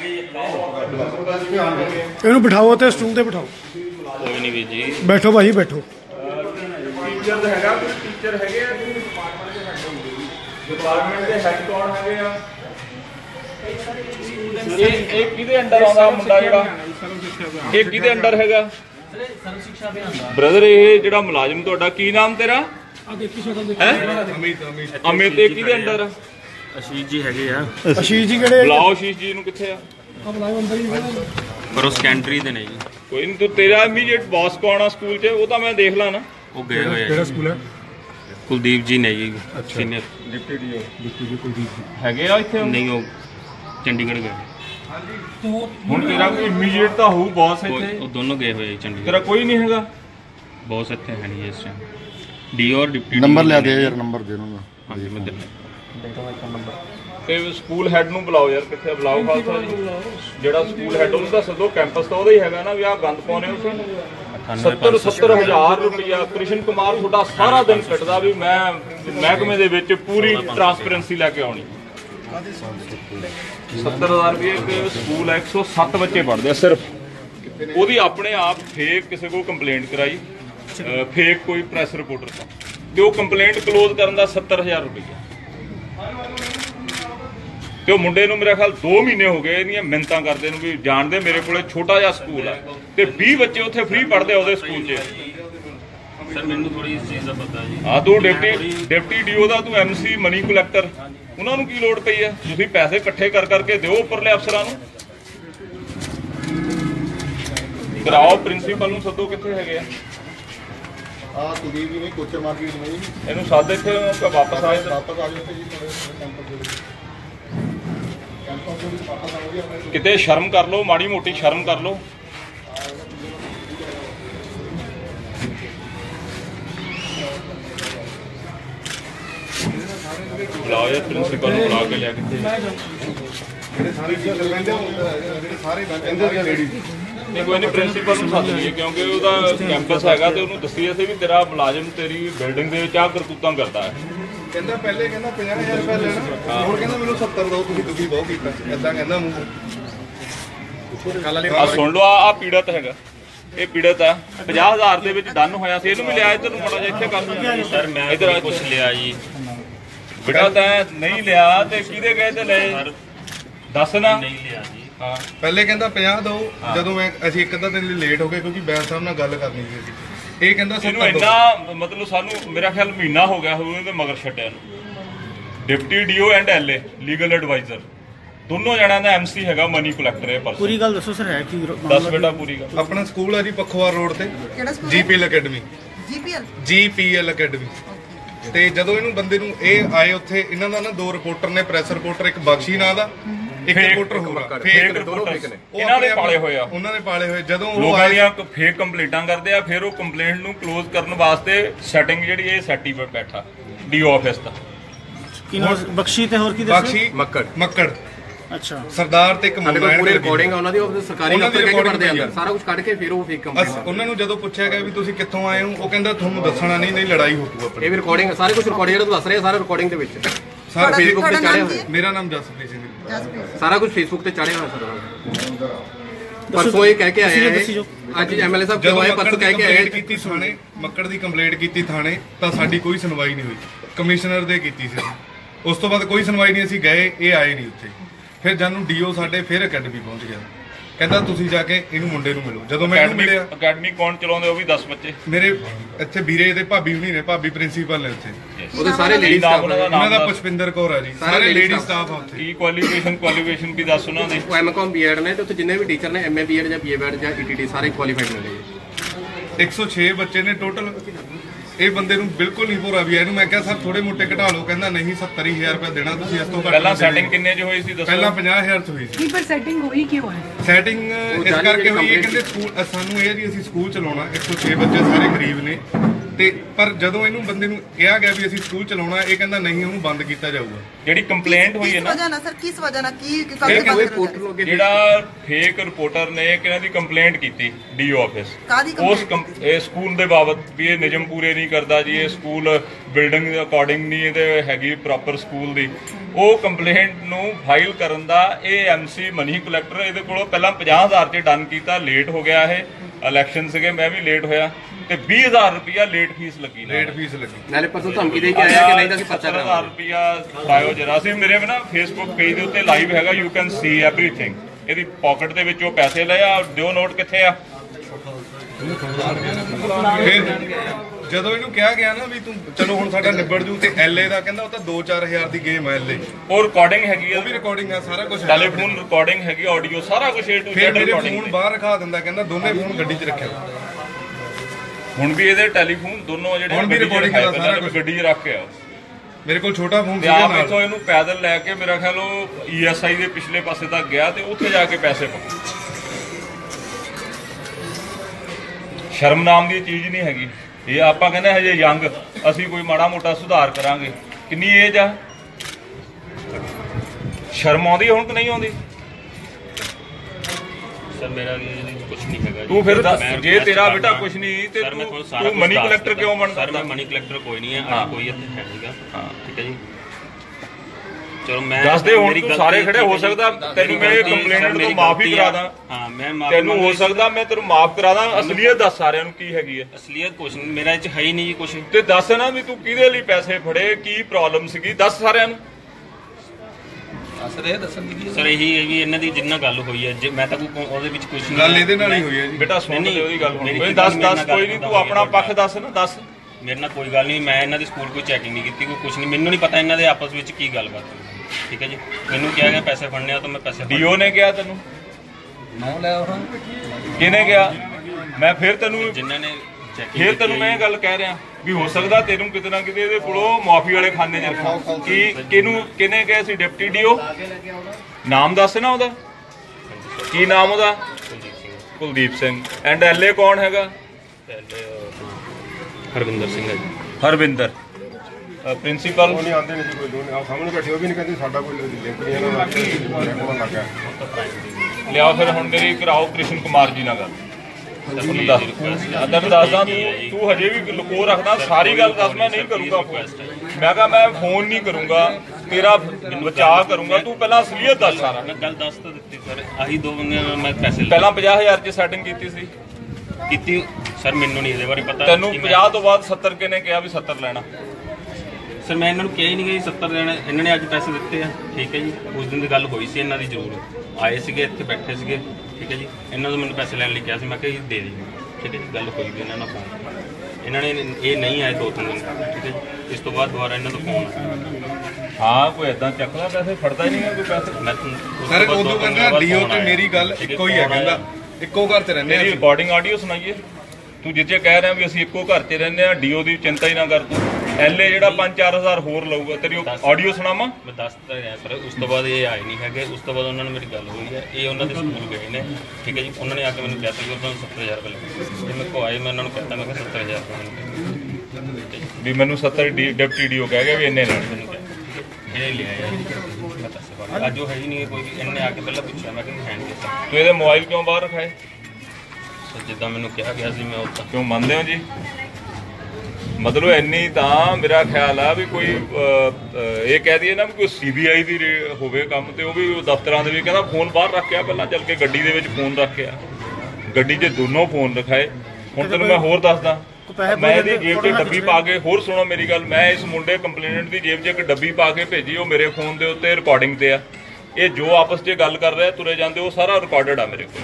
ਇਹਨੂੰ ਬਿਠਾਓ ਤੇ ਸਟੂਲ ਤੇ ਬਿਠਾਓ। ਕੋਈ ਨਹੀਂ ਵੀਰ ਜੀ ਬੈਠੋ ਭਾਜੀ ਬੈਠੋ। ਟੀਚਰ ਹੈਗਾ ਕੋਈ ਟੀਚਰ ਹੈਗੇ ਆ ਡਿਪਾਰਟਮੈਂਟ ਦੇ ਹੈਡ ਕੌਣ ਹੈਗੇ ਆ? ਇਹ ਕਿਹਦੇ ਅੰਡਰ ਆਉਂਦਾ ਮੁੰਡਾ ਜਿਹੜਾ? ਇਹ ਕਿਹਦੇ ਅੰਡਰ ਹੈਗਾ ਬ੍ਰਦਰ? ਇਹ ਜਿਹੜਾ ਮੁਲਾਜ਼ਮ ਤੁਹਾਡਾ ਕੀ ਨਾਮ ਤੇਰਾ? ਅਮਿਤ। ਇਹ ਕਿਹਦੇ ਅੰਡਰ? ਅਸ਼ੀਸ਼ ਜੀ ਹੈਗੇ ਆ। ਅਸ਼ੀਸ਼ ਜੀ ਕਿਹੜੇ? ਬੁਲਾਓ ਅਸ਼ੀਸ਼ ਜੀ ਨੂੰ। ਕਿੱਥੇ ਆ? ਪਰ ਉਹ ਸੈਕੰਡਰੀ ਦੇ ਨੇ ਜੀ। ਕੋਈ ਨਹੀਂ, ਤੂੰ ਤੇਰਾ ਇਮੀਡੀਏਟ ਬਾਸ ਕੌਣ ਆ ਸਕੂਲ 'ਚ? ਉਹ ਤਾਂ ਮੈਂ ਦੇਖ ਲਾਂ ਨਾ। ਉਹ ਗਏ ਹੋਏ ਆ। ਕਿਹੜਾ ਸਕੂਲ ਹੈ? ਕੁਲਦੀਪ ਜੀ ਨੇ ਜੀ ਸੀਨੀਅਰ। ਡਿਪਟੀ ਡੀਓ ਹੈਗੇ ਆ ਇੱਥੇ? ਨਹੀਂ ਉਹ ਚੰਡੀਗੜ੍ਹ ਗਏ। ਹੁਣ ਤੇਰਾ ਕੋਈ ਇਮੀਡੀਏਟ ਤਾਂ ਹੋਊ ਬਾਸ ਇੱਥੇ? ਉਹ ਦੋਨੋਂ ਗਏ ਹੋਏ ਚੰਡੀਗੜ੍ਹ। ਤੇਰਾ ਕੋਈ ਨਹੀਂ ਹੈਗਾ ਬੌਸ ਇੱਥੇ ਹੈ ਨਹੀਂ ਇਸ ਟਾਈਮ। ਡੀਓ ਔਰ ਡਿਪਟੀ ਨੰਬਰ ਲਿਆ ਦੇ ਯਾਰ, ਨੰਬਰ ਦੇ ਉਹਨਾਂ ਦਾ। ਹਾਂਜੀ ਮੈਂ ਦੇ ਤੇ ਸਕੂਲ ਹੈਡ ਨੂੰ ਬੁਲਾਓ ਯਾਰ। ਕਿੱਥੇ ਬੁਲਾਓ ਖਾਲਸਾ ਜੀ? ਜਿਹੜਾ ਸਕੂਲ ਹੈਡ ਉਹਨੂੰ ਤਾਂ ਸਦੋ, ਕੈਂਪਸ ਤਾਂ ਉਹਦਾ ਹੀ ਹੈਗਾ ਨਾ ਵੀ ਆਹ ਗੰਦ ਪਾਉਣੇ ਉੱਥੇ। 70,000 ਰੁਪਇਆ ਕ੍ਰਿਸ਼ਨ ਕੁਮਾਰ ਤੁਹਾਡਾ ਸਾਰਾ ਦਿਨ ਕੱਟਦਾ ਵੀ ਮੈਂ ਮਹਿਕਮੇ ਦੇ ਵਿੱਚ ਪੂਰੀ ਟਰਾਂਸਪੇਰੈਂਸੀ ਲੈ ਕੇ ਆਉਣੀ। 70,000 ਰੁਪਏ ਇੱਕ ਸਕੂਲ ਹੈ, 107 ਬੱਚੇ ਪੜ੍ਹਦੇ ਆ ਸਿਰਫ। ਉਹਦੀ ਆਪਣੇ ਆਪ ਫੇਕ ਕਿਸੇ ਕੋਲ ਕੰਪਲੇਂਟ ਕਰਾਈ, ਫੇਕ ਕੋਈ ਪ੍ਰੈਸ ਰਿਪੋਰਟਰ ਤੋਂ, ਤੇ ਉਹ ਕੰਪਲੇਂਟ ਕਲੋਜ਼ ਕਰਨ ਦਾ 70,000 ਰੁਪਇਆ। ਤੇ ਉਹ ਮੁੰਡੇ ਨੂੰ ਮੇਰਾ ਖਿਆਲ 2 ਮਹੀਨੇ ਹੋ ਗਏ ਇਹਦੀਆਂ ਮਿੰਨਤਾਂ ਕਰਦੇ ਨੂੰ ਵੀ ਜਾਣਦੇ ਮੇਰੇ ਕੋਲੇ ਛੋਟਾ ਜਿਹਾ ਸਕੂਲ ਆ ਤੇ 20 ਬੱਚੇ ਉੱਥੇ ਫ੍ਰੀ ਪੜ੍ਹਦੇ ਆ ਉਹਦੇ ਸਕੂਲ 'ਚ। ਸਰ ਮੈਨੂੰ ਥੋੜੀ ਇਸ ਚੀਜ਼ ਦਾ ਪਤਾ ਜੀ। ਹਾਂ ਤੂੰ ਡਿਪਟੀ ਡੀਓ ਦਾ, ਤੂੰ ਐਮਸੀ ਮਨੀ ਕਲੈਕਟਰ, ਉਹਨਾਂ ਨੂੰ ਕੀ ਲੋੜ ਪਈ ਆ? ਤੁਸੀਂ ਪੈਸੇ ਇਕੱਠੇ ਕਰ ਕਰਕੇ ਦਿਓ ਉੱਪਰਲੇ ਅਫਸਰਾਂ ਨੂੰ। ਕਰਾਓ ਪ੍ਰਿੰਸੀਪਲ ਨੂੰ ਸੱਦੋ। ਕਿੱਥੇ ਹੈਗੇ ਆ? ਕੁਲਦੀਪ ਜੀ ਨੇ ਕੋਚਰ ਮਾਰਕੀਟ में जी। ਇਹਨੂੰ ਸੱਦ ਇੱਥੇ ਵਾਪਸ ਆਏ। वापस आ जाते जी कैंपस वापस आओगे। ਕਿਤੇ ਸ਼ਰਮ ਕਰ ਲਓ, ਮਾੜੀ ਮੋਟੀ ਸ਼ਰਮ ਕਰ ਲਓ। ਬੁਲਾਓ ਯਾਰ ਪ੍ਰਿੰਸੀਪਲ ਨੂੰ, ਬੁਲਾ ਕੇ ਲਿਆ। ਕਿੱਥੇ ਨਹੀਂ ਕੋਈ ਨਹੀਂ, ਪ੍ਰਿੰਸੀਪਲ ਨੂੰ ਸੱਦ ਲਈਏ ਕਿਉਂਕਿ ਉਹਦਾ ਕੈਂਪਸ ਹੈਗਾ ਤੇ ਉਹਨੂੰ ਦੱਸੀਏ ਸੀ ਵੀ ਤੇਰਾ ਮੁਲਾਜ਼ਮ ਤੇਰੀ ਬਿਲਡਿੰਗ ਦੇ ਵਿੱਚ ਆਹ ਕਰਤੂਤਾਂ ਕਰਦਾ ਹੈ। ਕਹਿੰਦਾ ਪਹਿਲੇ ਕਹਿੰਦਾ 50,000 ਰੁਪਏ ਲੈਣਾ, ਹੁਣ ਕਹਿੰਦਾ ਮੈਨੂੰ 70 ਦਿਓ, ਤੁਸੀਂ ਬਹੁਤ ਕੀਤਾ ਏਦਾਂ ਕਹਿੰਦਾ ਮੂੰਹ। ਆ ਸੁਣ ਲਓ, ਆ ਪੀੜਤ ਹੈਗਾ, ਇਹ ਪੀੜਤ ਆ। 50,000 ਦੇ ਵਿੱਚ ਡਨ ਹੋਇਆ ਸੀ। ਇਹਨੂੰ ਵੀ ਲਿਆ ਇੱਧਰ ਨੂੰ ਮਾੜਾ ਜਿਹਾ, ਇੱਥੇ ਕਰ। ਸਰ ਮੈਂ ਇੱਧਰ ਕੁਛ ਲਿਆ ਜੀ। ਬੇਟਾ ਤੈਂ ਨਹੀਂ ਲਿਆ ਤੇ ਕਿਹਦੇ ਗਏ ਤੇ ਲਏ? ਦੱਸ ਨਾ। ਨਹੀਂ ਲਿਆ ਜੀ। ਹਾਂ ਪਹਿਲੇ ਕਹਿੰਦਾ 50 ਦਿਓ, ਜਦੋਂ ਅਸੀਂ ਇੱਕ ਅੱਧਾ ਦਿਨ ਲਈ ਲੇਟ ਹੋ ਗਏ ਕਿਉਂਕਿ ਬੈਂਸ ਸਾਹਿਬ ਨਾਲ ਗੱਲ ਕਰਨੀ ਸੀ ਅਸੀਂ। ਇਹ ਕਹਿੰਦਾ ਇਹਨੂੰ 70 ਦਿਓ। ਇੰਨਾ ਮਤਲਬ ਸਾਨੂੰ ਮੇਰਾ ਖਿਆਲ ਮਹੀਨਾ ਹੋ ਗਿਆ ਹੋਊ ਇਹਦੇ ਮਗਰ ਛੱਡਿਆ ਨੂੰ। Deputy DO and LA legal adviser ਦੋਨੋਂ ਜਣਿਆਂ ਦਾ ਐਮਸੀ ਹੈਗਾ, ਮਨੀ ਕਲੈਕਟਰ ਹੈ। ਪਰਸੋਂ ਪੂਰੀ ਗੱਲ ਦੱਸੋ ਸਰ ਹੈ ਕੀ? ਦੱਸ ਬੇਟਾ ਪੂਰੀ ਗੱਲ। ਆਪਣਾ ਸਕੂਲ ਹੈ ਜੀ ਪਖਵਾਰ ਰੋਡ ਤੇ, ਕਿਹੜਾ school? GPL academy. GPL academy. ਤੇ ਜਦੋਂ ਇਹਨੂੰ ਬੰਦੇ ਨੂੰ ਇਹ ਆਏ ਉੱਥੇ, ਇਹਨਾਂ ਦਾ ਨਾ 2 ਰਿਪੋਰਟਰ ਨੇ, ਪ੍ਰੈਸ ਰਿਪੋਰਟਰ ਇੱਕ ਬਖਸ਼ੀ ਨਾਂ ਦਾ, ਇੱਕ ਰਿਪੋਰਟਰ ਹੋਊਗਾ ਫੇਕ ਰਿਪੋਰਟਰ ਇਹਨਾਂ ਦੇ ਪਾਲੇ ਹੋਏ ਆ। ਉਹਨਾਂ ਦੇ ਪਾਲੇ ਹੋਏ। ਜਦੋਂ ਉਹ ਲੋਕਾਂ ਆਏ ਦੀਆਂ ਫੇਕ ਕੰਪਲੇਂਟਾਂ ਕਰਦੇ ਆ, ਫਿਰ ਉਹ ਕੰਪਲੇਂਟ ਨੂੰ ਕਲੋਜ਼ ਕਰਨ ਵਾਸਤੇ ਸੈਟਿੰਗ ਜਿਹੜੀ ਇਹ ਸਰਟੀਫਿਕੇਟ ਬੈਠਾ ਡੀਓ ਆਫਿਸ ਦਾ। ਕੀ ਨਾਮ? ਬਖਸ਼ੀ ਤੇ ਹੋਰ ਕੀ ਦੱਸੋ? ਬਖਸ਼ੀ ਮੱਕੜ ਅੱਛਾ ਸਰਦਾਰ ਤੇ ਇੱਕ ਸਾਡੇ ਕੋਲ ਪੂਰੀ ਰਿਕਾਰਡਿੰਗ ਆ ਉਹਨਾਂ ਦੀ, ਉਹ ਸਰਕਾਰੀ ਉਹਨਾਂ ਦੀ ਦਫ਼ਤਰ ਕਹਿ ਕੇ recording ਪੜਦੇ ਅੰਦਰ ਸਾਰਾ ਕੁਝ ਕੱਢ ਕੇ ਫਿਰ ਉਹ ਫੇਕ ਕੰਪਲੇਂਟ। ਉਹਨਾਂ ਨੂੰ ਜਦੋਂ ਪੁੱਛਿਆ ਗਿਆ ਵੀ ਤੁਸੀਂ ਕਿੱਥੋਂ ਆਏ ਹੋ, ਉਹ ਕਹਿੰਦਾ ਤੁਹਾਨੂੰ ਦੱਸਣਾ ਨਹੀਂ, ਨਹੀਂ ਲੜਾਈ ਹੋਊ ਆਪਣੀ। ਇਹ ਵੀ ਰਿਕਾਰਡਿੰਗ ਸਾਰੇ ਕੁਝ ਰਿਕਾਰਡ ਜਿਹੜਾ ਦੱਸ ਰਿਹਾ ਸਾਰਾ ਰਿਕਾਰਡਿੰਗ ਦੇ ਵਿੱਚ ਸਾਰਾ ਫੇਸਬੁੱਕ ਤੇ ਚਾੜਿਆ ਹੋਇਆ। ਮੇਰਾ ਨਾਮ ਜਸਪ੍ਰੀਤ ਸਿੰਘ। ਸਾਰਾ ਕੁਝ ਫੇਸਬੁੱਕ ਤੇ ਚਾੜਿਆ ਹੋਇਆ ਸਰ। ਪਰਸੋਂ ਇਹ ਕਹਿ ਕੇ ਆਏ ਆ, ਅੱਜ ਐਮਐਲਏ ਸਾਹਿਬ ਕਿਉਂ ਆਏ? ਪਰਸੋਂ ਕਹਿ ਕੇ ਆਏ ਕੀਤੀ ਥਾਣੇ, ਮੱਕੜ ਦੀ ਕੰਪਲੇਂਟ ਕੀਤੀ ਥਾਣੇ, ਤਾਂ ਸਾਡੀ ਕੋਈ ਸੁਣਵਾਈ ਨਹੀਂ ਹੋਈ। ਕਮਿਸ਼ਨਰ ਦੇ ਕੀਤੀ ਸੀ, ਉਸ ਤੋਂ ਬਾਅਦ ਕੋਈ ਸੁਣਵਾਈ ਨਹੀਂ। ਅਸੀਂ ਗਏ, ਇਹ ਆਏ ਨਹੀਂ ਉੱਥੇ। ਫਿਰ ਜਾਨੂੰ ਡੀਓ ਸਾਡੇ ਫਿਰ ਅਕੈਡਮੀ ਪਹੁੰਚ ਗਿਆ। ਕਹਿੰਦਾ ਤੁਸੀਂ ਜਾ ਕੇ ਇਹਨੂੰ ਮੁੰਡੇ ਨੂੰ ਮਿਲੋ। ਜਦੋਂ ਮੈਂ ਇਹਨੂੰ ਮਿਲਿਆ, ਅਕੈਡਮੀ ਕੌਣ ਚਲਾਉਂਦੇ ਉਹ ਵੀ 10 ਬੱਚੇ ਮੇਰੇ ਇੱਥੇ ਵੀਰੇ ਦੇ ਭਾਬੀ ਹੁਣੀ ਨੇ, ਭਾਬੀ ਪ੍ਰਿੰਸੀਪਲ ਨੇ ਉੱਥੇ, ਉਹਦੇ ਸਾਰੇ ਲੇਡੀ ਨਾਮ ਸਟਾਫ ਉਹਨਾਂ ਦਾ ਉਹਨਾਂ ਦਾ ਨਾਮ ਪੁਸ਼ਪਿੰਦਰ ਕੌਰ ਆ ਜੀ, ਸਾਰੇ ਸਾਰੇ ladies ਲੇਡੀ staff ਸਟਾਫ ਆ ਉੱਥੇ। ਕੀ ਕੁਆਲੀਫਿਕੇਸ਼ਨ ਵੀ ਦੱਸ ਉਹਨਾਂ ਦੀ। ਉਹ ਐਮਕਾਮ ਬੀਐਡ ਨੇ ਤੇ ਉੱਥੇ ਜਿੰਨੇ ਵੀ ਟੀਚਰ ਨੇ ਐਮਏ ਬੀਐਡ ਜਾਂ ਬੀਏ ਬੀਐਡ ਜਾਂ ਈਟੀਟੀ ਸਾਰੇ ਕੁਆਲੀਫਾਈਡ ਨੇ ਜੀ। 106 ਬੱਚੇ ਨੇ ਟੋਟਲ। ਇਹ ਬੰਦੇ ਨੂੰ ਬਿਲਕੁਲ ਨਹੀਂ ਭੋਰਾ ਵੀ ਇਹਨੂੰ ਮੈਂ ਕਿਹਾ ਸਰ ਥੋੜੇ ਮੋਟੇ ਘਟਾ ਲਓ, ਕਹਿੰਦਾ ਨਹੀਂ 70,000 ਰੁਪਏ ਦੇਣਾ ਤੁਸੀਂ, ਇਸ ਤੋਂ ਘੱਟ ਪਹਿਲਾਂ ਨਹੀਂ ਦੇਣੀ। ਸੈਟਿੰਗ ਕਿੰਨੇ 'ਚ ਹੋਈ ਸੀ ਦੱਸੋ। ਪਹਿਲਾਂ 50,000 ਚ ਹੋਈ ਸੀ। ਨਹੀਂ ਪਰ ਸੈਟਿੰਗ ਹੋਈ ਕਿਉਂ ਹੈ? ਸੈਟਿੰਗ ਇਸ ਜਾਲੀ ਕਰਕੇ ਹੋਈ, ਇਹ ਜਿਹੜੀ ਕਹਿੰਦੇ ਸਕੂਲ ਸਾਨੂੰ ਇਹ ਜੀ ਅਸੀਂ ਸਕੂਲ ਚਲਾਉਣਾ, 106 ਬੱਚੇ ਸਾਰੇ ਗਰੀਬ ਨੇ ਤੇ ਪਰ ਜਦੋਂ ਇਹਨੂੰ ਬੰਦੇ ਨੂੰ ਕਿਹਾ ਗਿਆ ਵੀ ਅਸੀਂ ਸਕੂਲ ਚਲਾਉਣਾ, ਇਹ ਕਹਿੰਦਾ ਨਹੀਂ ਉਹਨੂੰ ਬੰਦ ਕੀਤਾ ਜਾਊਗਾ। ਜਿਹੜੀ ਕੰਪਲੇਂਟ ਹੋਈ ਹੈ ਕਿਸ ਨਾ, ਵਜ੍ਹਾ ਨਾਲ ਸਰ, ਕਿਸ ਵਜ੍ਹਾ ਨਾਲ ਕੀ ਇਹ ਕਾਹਦੇ ਕੋਈ ਬਾਰੇ ਪੋਰਟਲ ਨੂੰ ਅੱਗੇ ਜਿਹੜਾ ਫੇਕ ਰਿਪੋਰਟਰ ਨੇ ਕਿਹਨਾਂ ਦੀ ਕੰਪਲੇਂਟ ਕੀਤੀ ਡੀਓ ਆਫਿਸ ਕਾਹਦੀ ਉਸ complaint ਇਹ ਸਕੂਲ ਦੇ ਬਾਬਤ ਵੀ ਇਹ ਨਿਯਮ ਪੂਰੇ ਨਹੀਂ ਕਰਦਾ ਜੀ, ਇਹ ਸਕੂਲ ਬਿਲਡਿੰਗ ਦੇ ਅਕੋਰਡਿੰਗ ਨਹੀਂ ਇਹਦੇ ਹੈਗੀ ਪ੍ਰੋਪਰ ਸਕੂਲ ਦੀ। ਉਹ ਕੰਪਲੇਂਟ ਨੂੰ ਫਾਈਲ ਕਰਨ ਦਾ ਇਹ ਐਮਸੀ ਮਨੀ ਕਲੈਕਟਰ ਇਹਦੇ ਕੋਲੋਂ ਪਹਿਲਾਂ 50,000 'ਚ ਡਨ ਕੀਤਾ, ਲੇਟ ਹੋ ਗਿਆ ਇਹ, ਇਲੈਕਸ਼ਨ ਸੀਗੇ ਮੈਂ ਵੀ ਲੇਟ ਹੋਇਆ ਤੇ 20,000 ਰੁਪਇਆ ਲੇਟ ਫੀਸ ਲੱਗੀ ਨਾਲ। ਲੇਟ ਫੀਸ ਲੱਗੀ। ਨਾਲੇ ਪਰਸੋਂ ਧਮਕੀ ਦੇ ਕੇ ਆਇਆ ਕਿ ਨਹੀਂ ਤਾਂ ਅਸੀਂ ਪਰਚਾ 70,000 ਕਰਾਂਗੇ। ਰੁਪਇਆ ਪਾਇਓ ਜਰਾ ਸੀ। ਮੇਰੇ ਨਾ ਫੇਸਬੁੱਕ ਪੇਜ ਦੇ ਉੱਤੇ ਲਾਈਵ ਹੈਗਾ, ਯੂ ਕੈਨ ਸੀ ਐਵਰੀਥਿੰਗ। ਇਹਦੀ ਪਾਕਟ ਦੇ ਵਿੱਚੋਂ ਪੈਸੇ ਲਏ ਆ, ਦਿਓ ਨੋਟ ਕਿੱਥੇ ਆ। ਫਿਰ ਜਦੋਂ ਇਹਨੂੰ ਕਿਹਾ ਗਿਆ ਨਾ ਵੀ ਤੂੰ ਚਲੋ ਹੁਣ ਸਾਡਾ ਨਿਬੜ ਜੂ, ਤੇ ਐਲਏ ਦਾ ਕਹਿੰਦਾ ਉਹ ਤਾਂ 2-4 ਦੀ ਗੇਮ ਹੈ ਐਲਏ, ਉਹ ਰਿਕਾਰਡਿੰਗ ਹੈਗੀ ਆ, ਉਹ ਵੀ ਰਿਕਾਰਡਿੰਗ ਆ, ਸਾਰਾ ਕੁਝ ਟੈਲੀਫੋਨ ਰਿਕਾਰਡਿੰਗ ਹੈਗੀ, ਆਡੀਓ ਸਾਰਾ ਕੁਝ A to ਫਿਰ Z ਮੇਰੇ ਰਿਕਾਰਡਿੰਗ। ਫੋਨ ਬਾਹਰ ਰਖਾ ਦਿੰਦਾ, ਕਹਿੰਦਾ ਦੋਨੇ ਫੋਨ ਗੱਡੀ 'ਚ ਰੱਖਿਓ। ਹੁਣ ਵੀ ਇਹਦੇ ਟੈਲੀਫੋਨ ਦੋਨੋਂ ਜਿਹੜੇ ਹੁਣ ਵੀ ਗੱਡੀ 'ਚ recording ਰਖਾਏ ਦਾ ਪਹਿਲਾਂ ਸਾਰਾ ਵੀ ਕੁਛ। ਗੱਡੀ 'ਚ ਰੱਖ ਕੇ ਆਓ। ਮੇਰੇ ਕੋਲ ਛੋਟਾ ਫੋਨ ਤੇ ਸੀਗਾ ਆਪ ਇੱਥੋਂ ਨਾਲ। ਇਹਨੂੰ ਪੈਦਲ ਲੈ ਕੇ ਮੇਰਾ ਖਿਆਲ ਉਹ ESI ਦੇ ਪਿਛਲੇ ਪਾਸੇ ਤੱਕ ਗਿਆ ਤੇ ਉੱਥੇ ਜਾ ਕੇ ਪੈਸੇ ਪਕੜੇ। ਸ਼ਰਮ ਨਾਮ ਦੀ ਚੀਜ਼ ਨਹੀਂ ਹੈਗੀ। ਇਹ ਆਪਾਂ ਕਹਿੰਦੇ ਹਜੇ ਯੰਗ, ਅਸੀਂ ਕੋਈ ਮਾੜਾ ਮੋਟਾ ਸੁਧਾਰ ਕਰਾਂਗੇ। ਕਿੰਨੀ ਏਜ ਆ? ਸ਼ਰਮ ਆਉਂਦੀ ਹੁਣ ਕਿ ਨਹੀਂ ਆਉਂਦੀ? ਸਰ ਮੇਰਾ ਕੁਝ ਨਹੀਂ ਹੈਗਾ ਜੀ। ਤੂੰ ਫਿਰ ਦੱਸ, ਮੈਂ ਜੇ request ਤੇਰਾ ਬੇਟਾ ਕਰਦਾ। ਕੁਛ ਨਹੀਂ ਤੇ ਸਰ, ਮੈਂ ਤੁਹਾਨੂੰ ਸਾਰਾ ਤੂੰ ਕੁਛ ਮਨੀ ਦੱਸ ਕਲੈਕਟਰ ਦਿੱਤਾ। ਕਿਉਂ ਬਣ ਸਰ ਸਕਦਾ? ਮੈਂ ਮਨੀ ਕਲੈਕਟਰ ਕੋਈ ਨਹੀਂ ਹੈ, ਹਾਂ। ਕੋਈ ਇੱਥੇ ਹੈ ਨਹੀਂਗਾ। ਹਾਂ। ਠੀਕ ਹੈ ਜੀ। ਚਲੋ ਮੈਂ ਦੱਸ ਦੇ, ਹੁਣ ਮੇਰੀ ਤੂੰ ਗਲਤੀ ਸਾਰੇ ਹੈ, ਖੜੇ ਠੀਕ ਹੋ ਹੈ ਜੀ। ਸਕਦਾ ਤੈਨੂੰ ਮੈਂ ਕੰਪਲੇਨਟ ਤੋਂ ਮਾਫੀ ਕਰਾ ਦਾਂ। ਹਾਂ ਮੈਂ ਮਾਫੀ ਤੈਨੂੰ ਹੋ ਸਕਦਾ ਮੈਂ ਤੈਨੂੰ ਮਾਫ ਕਰਾ ਦਾਂ। ਅਸਲੀਅਤ ਦੱਸ ਸਾਰਿਆਂ ਨੂੰ ਕੀ ਹੈਗੀ ਹੈ। ਅਸਲੀਅਤ ਕੁਝ ਨਹੀਂ ਮੇਰਾ ਇਹ ਚ ਹੈ ਹੀ ਨਹੀਂ ਜੀ ਕੁਝ। ਤੇ ਦੱਸ ਨਾ ਵੀ ਤੂੰ ਕਿਹਦੇ ਲਈ ਪੈਸੇ ਫੜੇ, ਕੀ ਪ੍ਰੋਬਲਮ ਸੀਗੀ, ਦੱਸ ਸਾਰਿਆਂ ਨੂੰ। ਸਰ ਇਹੀ ਹੈ ਵੀ ਇਹਨਾਂ ਦੀ ਜਿੰਨਾ ਗੱਲ ਹੋਈ ਹੈ, ਜੇ ਮੈਂ ਤਾਂ ਕੋਈ ਉਹਦੇ ਵਿੱਚ ਕੁਝ ਨਹੀਂ। ਗੱਲ ਇਹਦੇ ਨਾਲ ਹੀ ਹੋਈ ਹੈ ਜੀ। ਬੇਟਾ ਸੁਣ ਨਹੀਂ, ਤੇ ਉਹਦੀ ਗੱਲ ਹੁਣ ਮੇਰੀ ਕੋਈ ਗੱਲ ਦੱਸ ਮੇਰੇ ਨਾਲ ਦੱਸ ਕੋਈ ਨਹੀਂ, ਗੱਲ ਤੂੰ ਆਪਣਾ ਪੱਖ ਦੱਸ ਨਾ, ਦੱਸ। ਮੇਰੇ ਨਾਲ ਕੋਈ ਗੱਲ ਨਹੀਂ, ਮੈਂ ਇਹਨਾਂ ਦੇ ਸਕੂਲ ਕੋਈ ਚੈਕਿੰਗ ਨਹੀਂ ਕੀਤੀ, ਕੋਈ ਕੁਝ ਨਹੀਂ। ਮੈਨੂੰ ਨਹੀਂ ਪਤਾ ਇਹਨਾਂ ਦੇ ਆਪਸ ਵਿੱਚ ਕੀ ਗੱਲਬਾਤ ਹੋਈ। ਠੀਕ ਹੈ ਜੀ। ਮੈਨੂੰ ਕਿਹਾ ਗਿਆ ਪੈਸੇ ਫੜਨੇ ਆ ਤਾਂ ਮੈਂ ਪੈਸੇ ਡੀਓ ਨੇ ਕਿਹਾ ਤੈਨੂੰ? ਕਿਹਨੇ ਕਿਹਾ? ਮੈਂ ਫਿਰ ਤੈਨੂੰ ਜਿਨ੍ਹਾਂ ਨੇ ਚੈਕਿੰਗ ਫਿਰ ਤੈਨੂੰ ਮੈਂ ਇਹ ਗੱਲ ਕਹਿ ਰਿਹਾ ਵੀ ਹੋ ਸਕਦਾ ਤੈਨੂੰ ਕਿਤੇ ਨਾ ਕਿਤੇ ਇਹਦੇ ਕੋਲੋਂ ਮਾਫੀ ਵਾਲੇ ਖਾਨੇ 'ਚ ਰੱਖਾਂ। ਕਿਹਨੇ ਕਿਹਾ ਸੀ? ਡਿਪਟੀ ਡੀਓ ਨਾਮ ਦੱਸ ਨਾ ਉਹਦਾ, ਕੀ ਨਾਮ ਉਹਦਾ? ਕੁਲਦੀਪ ਸਿੰਘ। ਐਂਡ ਐਲਏ ਕੌਣ ਹੈਗਾ? ਹਰਵਿੰਦਰ ਸਿੰਘ ਹੈ ਜੀ। ਹਰਵਿੰਦਰ। ਪ੍ਰਿੰਸੀਪਲ ਨਹੀਂ ਆਉਂਦੇ ਨਹੀਂ ਜੀ, ਕੋਈ ਦੋਨੇ ਸਾਹਮਣੇ ਬੈਠੇ, ਉਹ ਵੀ ਨਹੀਂ ਕਹਿੰਦੇ ਸਾਡਾ ਕੋਈ ਲਿੰਕ ਨਹੀਂ ਇਹਨਾਂ ਨਾਲ ਲੱਗਾ। ਲਿਆਓ ਫਿਰ ਹੁਣ ਮੇਰੀ ਕਰਾਓ ਕ੍ਰਿਸ਼ਨ ਕੁਮਾਰ ਜੀ ਨਾਲ ਗੱਲ। ਤੈਨੂੰ ਦੱਸਦਾ ਤੂੰ ਹਜੇ ਵੀ ਲੁਕੋ ਰੱਖਦਾ, ਸਾਰੀ ਗੱਲ ਦੱਸ। ਮੈਂ ਨਹੀਂ ਕਰੂੰਗਾ ਫੋਨ, ਮੈਂ ਕਿਹਾ ਮੈਂ ਫੋਨ ਨਹੀਂ ਕਰੂੰਗਾ, ਤੇਰਾ ਬਚਾਅ ਕਰੂੰਗਾ। ਤੂੰ ਪਹਿਲਾਂ ਅਸਲੀਅਤ ਦੱਸ ਸਾਰਾ। ਮੈਂ ਗੱਲ ਦੱਸ ਤਾਂ ਦਿੱਤੀ ਸਰ, ਆਹੀ ਦੋ ਬੰਦੇ ਨਾਲ ਮੈਂ ਪੈਸੇ ਪਹਿਲਾਂ 50,000 'ਚ ਸੈਟਿੰਗ ਕੀਤੀ ਸੀ। ਕੀਤੀ ਸਰ, ਮੈਨੂੰ ਨਹੀਂ ਇਹਦੇ ਬਾਰੇ ਪਤਾ। ਤੈਨੂੰ ਕਿ ਮੈਂ- 50 ਤੋਂ ਬਾਅਦ 70 ਕਿਹਨੇ ਕਿਹਾ ਵੀ 70 ਲੈਣਾ? ਸਰ ਮੈਂ ਇਹਨਾਂ ਨੂੰ ਕਿਹਾ ਹੀ ਨਹੀਂ ਕਿ 70 ਲੈਣਾ। ਇਹਨਾਂ ਨੇ ਅੱਜ ਪੈਸੇ ਦਿੱਤੇ ਆ। ਠੀਕ ਹੈ ਜੀ। ਉਸ ਦਿਨ ਦੀ ਗੱਲ ਹੋਈ ਸੀ, ਇਹਨਾਂ ਦੀ ਜ਼ਰੂਰ ਆਏ ਸੀਗੇ, ਇੱਥੇ ਬੈਠੇ ਸੀਗੇ। ਠੀਕ ਹੈ ਜੀ। ਇਹਨਾਂ ਤੋਂ ਮੈਨੂੰ ਪੈਸੇ ਲੈਣ ਲਈ ਕਿਹਾ ਸੀ, ਮੈਂ ਕਿਹਾ ਜੀ ਦੇ ਦੇ। ਠੀਕ ਹੈ ਜੀ। ਗੱਲ ਹੋਈ ਵੀ ਇਹਨਾਂ ਨਾਲ ਫੋਨ, ਇਹਨਾਂ ਨੇ ਇਹ ਨਹੀਂ ਆਏ 2-3 ਦਿਨ। ਠੀਕ ਹੈ ਜੀ। ਇਸ ਤੋਂ ਬਾਅਦ ਦੁਬਾਰਾ ਇਹਨਾਂ ਤੋਂ ਫੋਨ ਆਇਆ। ਹਾਂ ਕੋਈ ਏਦਾਂ ਚੱਕਦਾ ਪੈਸੇ ਫੜਦਾ ਹੀ ਨਹੀਂ ਕੋਈ ਪੈਸੇ। ਮੈਂ ਸਰ ਉਦੋਂ ਕਹਿੰਦਾ ਡੀਓ ਤੇ ਮੇਰੀ ਗੱਲ ਇੱਕੋ ਹੀ ਹੈ, ਕਹਿੰਦਾ ਇੱਕੋ ਘਰ 'ਚ ਰਹਿੰਦੇ ਮੇਰੀ ਆ। ਰਿਕਾਰਡਿੰਗ ਆਡੀਓ ਸੁਣਾਈਏ। ਤੂੰ ਜਿੱਥੇ ਕਹਿ ਰਿਹਾ ਵੀ ਅਸੀਂ ਇੱਕੋ ਘਰ 'ਚ ਰਹਿੰਦੇ ਆ, ਡੀਓ ਦੀ ਚਿੰਤਾ ਹੀ ਨਾ ਕਰ ਤੂੰ। ਐਲਏ ਜਿਹੜਾ 5-4 ਹੋਰ ਲਊਗਾ। ਤੇਰੀ ਆਡੀਓ ਸੁਣਾਵਾਂ? ਮੈਂ ਦੱਸਦਾ ਰਿਹਾ ਸਰ। ਉਸ ਤੋਂ ਬਾਅਦ ਇਹ ਆਏ ਨਹੀਂ ਹੈਗੇ। ਉਸ ਤੋਂ ਬਾਅਦ ਉਹਨਾਂ ਨਾਲ ਮੇਰੀ ਗੱਲ ਹੋਈ ਹੈ, ਇਹ ਉਹਨਾਂ ਦੇ ਸਕੂਲ ਗਏ ਨੇ। ਠੀਕ ਹੈ ਜੀ। ਉਹਨਾਂ ਨੇ ਆ ਕੇ ਮੈਨੂੰ ਕਹਿ ਦਿੱਤਾ ਕਿ ਉਹਨਾਂ ਨੂੰ 70,000 ਰੁਪਏ ਲੱਗਣਗੇ। ਜੇ ਮੇਰੇ ਕੋਲ ਆਏ, ਮੈਂ ਉਹਨਾਂ ਨੂੰ ਕਹਿਤਾ, ਮੈਂ ਕਿਹਾ 70,000 ਰੁਪਏ ਮੈਨੂੰ ਵੀ ਮੈਨੂੰ 70 ਡਿਪਟੀ ਡੀਓ ਕਹਿ ਗਿਆ ਵੀ ਇੰਨੇ ਲੈਣੇ। ਮੈਨੂੰ ਕਹਿ ਇਹ ਲਿਆ ਮੈਂ ਪੈਸੇ ਪਾ ਅੱਜ ਉਹ ਹੈ ਹੀ ਨਹੀਂ ਕੋਈ ਵੀ। ਇਹਨੇ ਆ ਕੇ ਪਹਿਲਾਂ ਪੁੱਛਿਆ, ਮੈਂ ਕਿਹਾ ਹੈਂਡ ਕੀਤਾ। ਤੂੰ ਇਹਦੇ ਮੋਬਾਈਲ ਕਿਉਂ ਬਾਹਰ ਰਖਾਏ? ਜਿੱਦਾਂ ਮੈਨੂੰ ਕਿਹਾ ਗਿਆ ਸੀ ਮੈਂ ਉੱਦਾਂ। ਕਿਉਂ ਮੰਨਦੇ ਹੋ ਜੀ? ਮਤਲਬ ਇੰਨੀ ਤਾਂ ਮੇਰਾ ਖਿਆਲ ਆ ਵੀ ਕੋਈ ਇਹ ਕਹਿ ਦਈਏ ਨਾ ਵੀ ਕੋਈ CBI ਦੀ ਹੋਵੇ ਕੰਮ, ਤੇ ਉਹ ਵੀ ਦਫ਼ਤਰਾਂ ਦੇ ਵੀ ਕਹਿੰਦਾ ਫੋਨ ਬਾਹਰ ਰੱਖਿਆ, ਪਹਿਲਾਂ ਚੱਲ ਕੇ ਗੱਡੀ ਦੇ ਵਿੱਚ ਫੋਨ ਰੱਖਿਆ, ਗੱਡੀ 'ਚ ਦੋਨੋਂ ਫੋਨ ਰਖਾਏ। ਹੁਣ ਤੈਨੂੰ ਮੈਂ ਹੋਰ ਦੱਸਦਾ, ਮੈਂ ਇਹਦੀ ਜੇਬ 'ਚ ਡੱਬੀ ਪਾ ਕੇ, ਹੋਰ ਸੁਣੋ ਮੇਰੀ ਗੱਲ, ਮੈਂ ਇਸ ਮੁੰਡੇ ਕੰਪਲੇਨੈਂਟ ਦੀ ਜੇਬ 'ਚ ਇੱਕ ਡੱਬੀ ਪਾ ਕੇ ਭੇਜੀ, ਉਹ ਮੇਰੇ ਫੋਨ ਦੇ ਉੱਤੇ ਰਿਕਾਰਡਿੰਗ ਤੇ ਆ। ਇਹ ਜੋ ਆਪਸ 'ਚ ਗੱਲ ਕਰ ਰਿਹਾ ਤੁਰੇ ਜਾਂਦੇ ਉਹ ਸਾਰਾ ਰਿਕਾਰਡਡ ਆ ਮੇਰੇ ਕੋਲ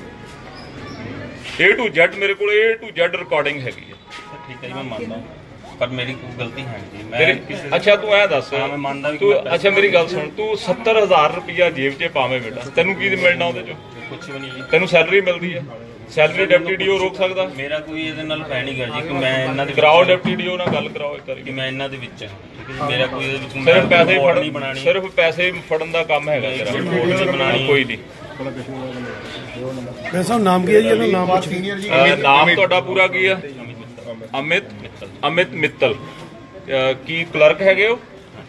A to Z ਮੇਰੇ ਕੋਲ A to Z ਰਿਕਾਰਡਿੰਗ ਹੈਗੀ ਹੈ। ਠੀਕ ਹੈ ਜੀ, ਮੈਂ ਮੰਨਦਾ ਪਰ ਮੇਰੀ ਕੋਈ ਗਲਤੀ ਹੈ ਜੀ। ਮੈਂ ਅੱਛਾ ਤੂੰ ਐ ਦੱਸ ਹਾਂ, ਮੈਂ ਮੰਨਦਾ ਵੀ ਤੂੰ ਕਿ ਮੈਂ ਅੱਛਾ ਮੇਰੀ ਗੱਲ ਸੁਣ, ਤੂੰ 70,000 ਰੁਪਇਆ ਜੇਬ 'ਚ ਪਾਵੇਂ ਬੇਟਾ, ਤੈਨੂੰ ਕੀ ਮਿਲਣਾ ਉਹਦੇ 'ਚੋਂ? ਕੁਝ ਵੀ ਨਹੀਂ ਜੀ। ਤੈਨੂੰ ਸੈਲਰੀ ਮਿਲਦੀ ਹੈ, ਸੈਲਰੀ ਡਿਪਟੀ ਡੀਓ ਰੋਕ ਸਕਦਾ? ਮੇਰਾ ਕੋਈ ਇਹਦੇ ਨਾਲ ਹੈ ਨਹੀਂ ਗਾ ਜੀ ਕਿ ਮੈਂ ਇਹਨਾਂ ਦੇ ਕਰਾਓ ਡਿਪਟੀ ਡੀਓ ਨਾਲ ਗੱਲ ਕਰਾਓ ਇੱਕ ਵਾਰੀ। ਕਿ ਮੈਂ ਇਹਨਾਂ ਦੇ ਵਿੱਚ ਹਾਂ। ਠੀਕ ਹੈ ਜੀ, ਮੇਰਾ ਕੋਈ ਇਹਦੇ ਵਿੱਚ ਸਿਰਫ ਪੈਸੇ ਰਿਪੋਰਟ ਫੜਨ ਨਹੀਂ ਬਣਾਣੀ, ਸਿਰਫ ਪੈਸੇ ਫੜਨ ਦਾ ਕੰਮ ਹੈਗਾ ਤੇਰਾ, ਰਿਪੋਰਟ ਨਹੀਂ ਬਣਾਣੀ। ਕੋਈ ਨਹੀਂ। ਵੈਸਾ ਨਾਮ ਕੀ ਹੈ ਜੀ ਇਹਦਾ ਨਾਮ ਪੁੱਛ ਨਾਮ ਤੁਹਾਡਾ ਪੂਰਾ ਕੀ ਆ? ਅਮਿਤ ਮਿੱਤਲ। ਕੀ ਕਲਰਕ ਹੈਗੇ ਹੋ?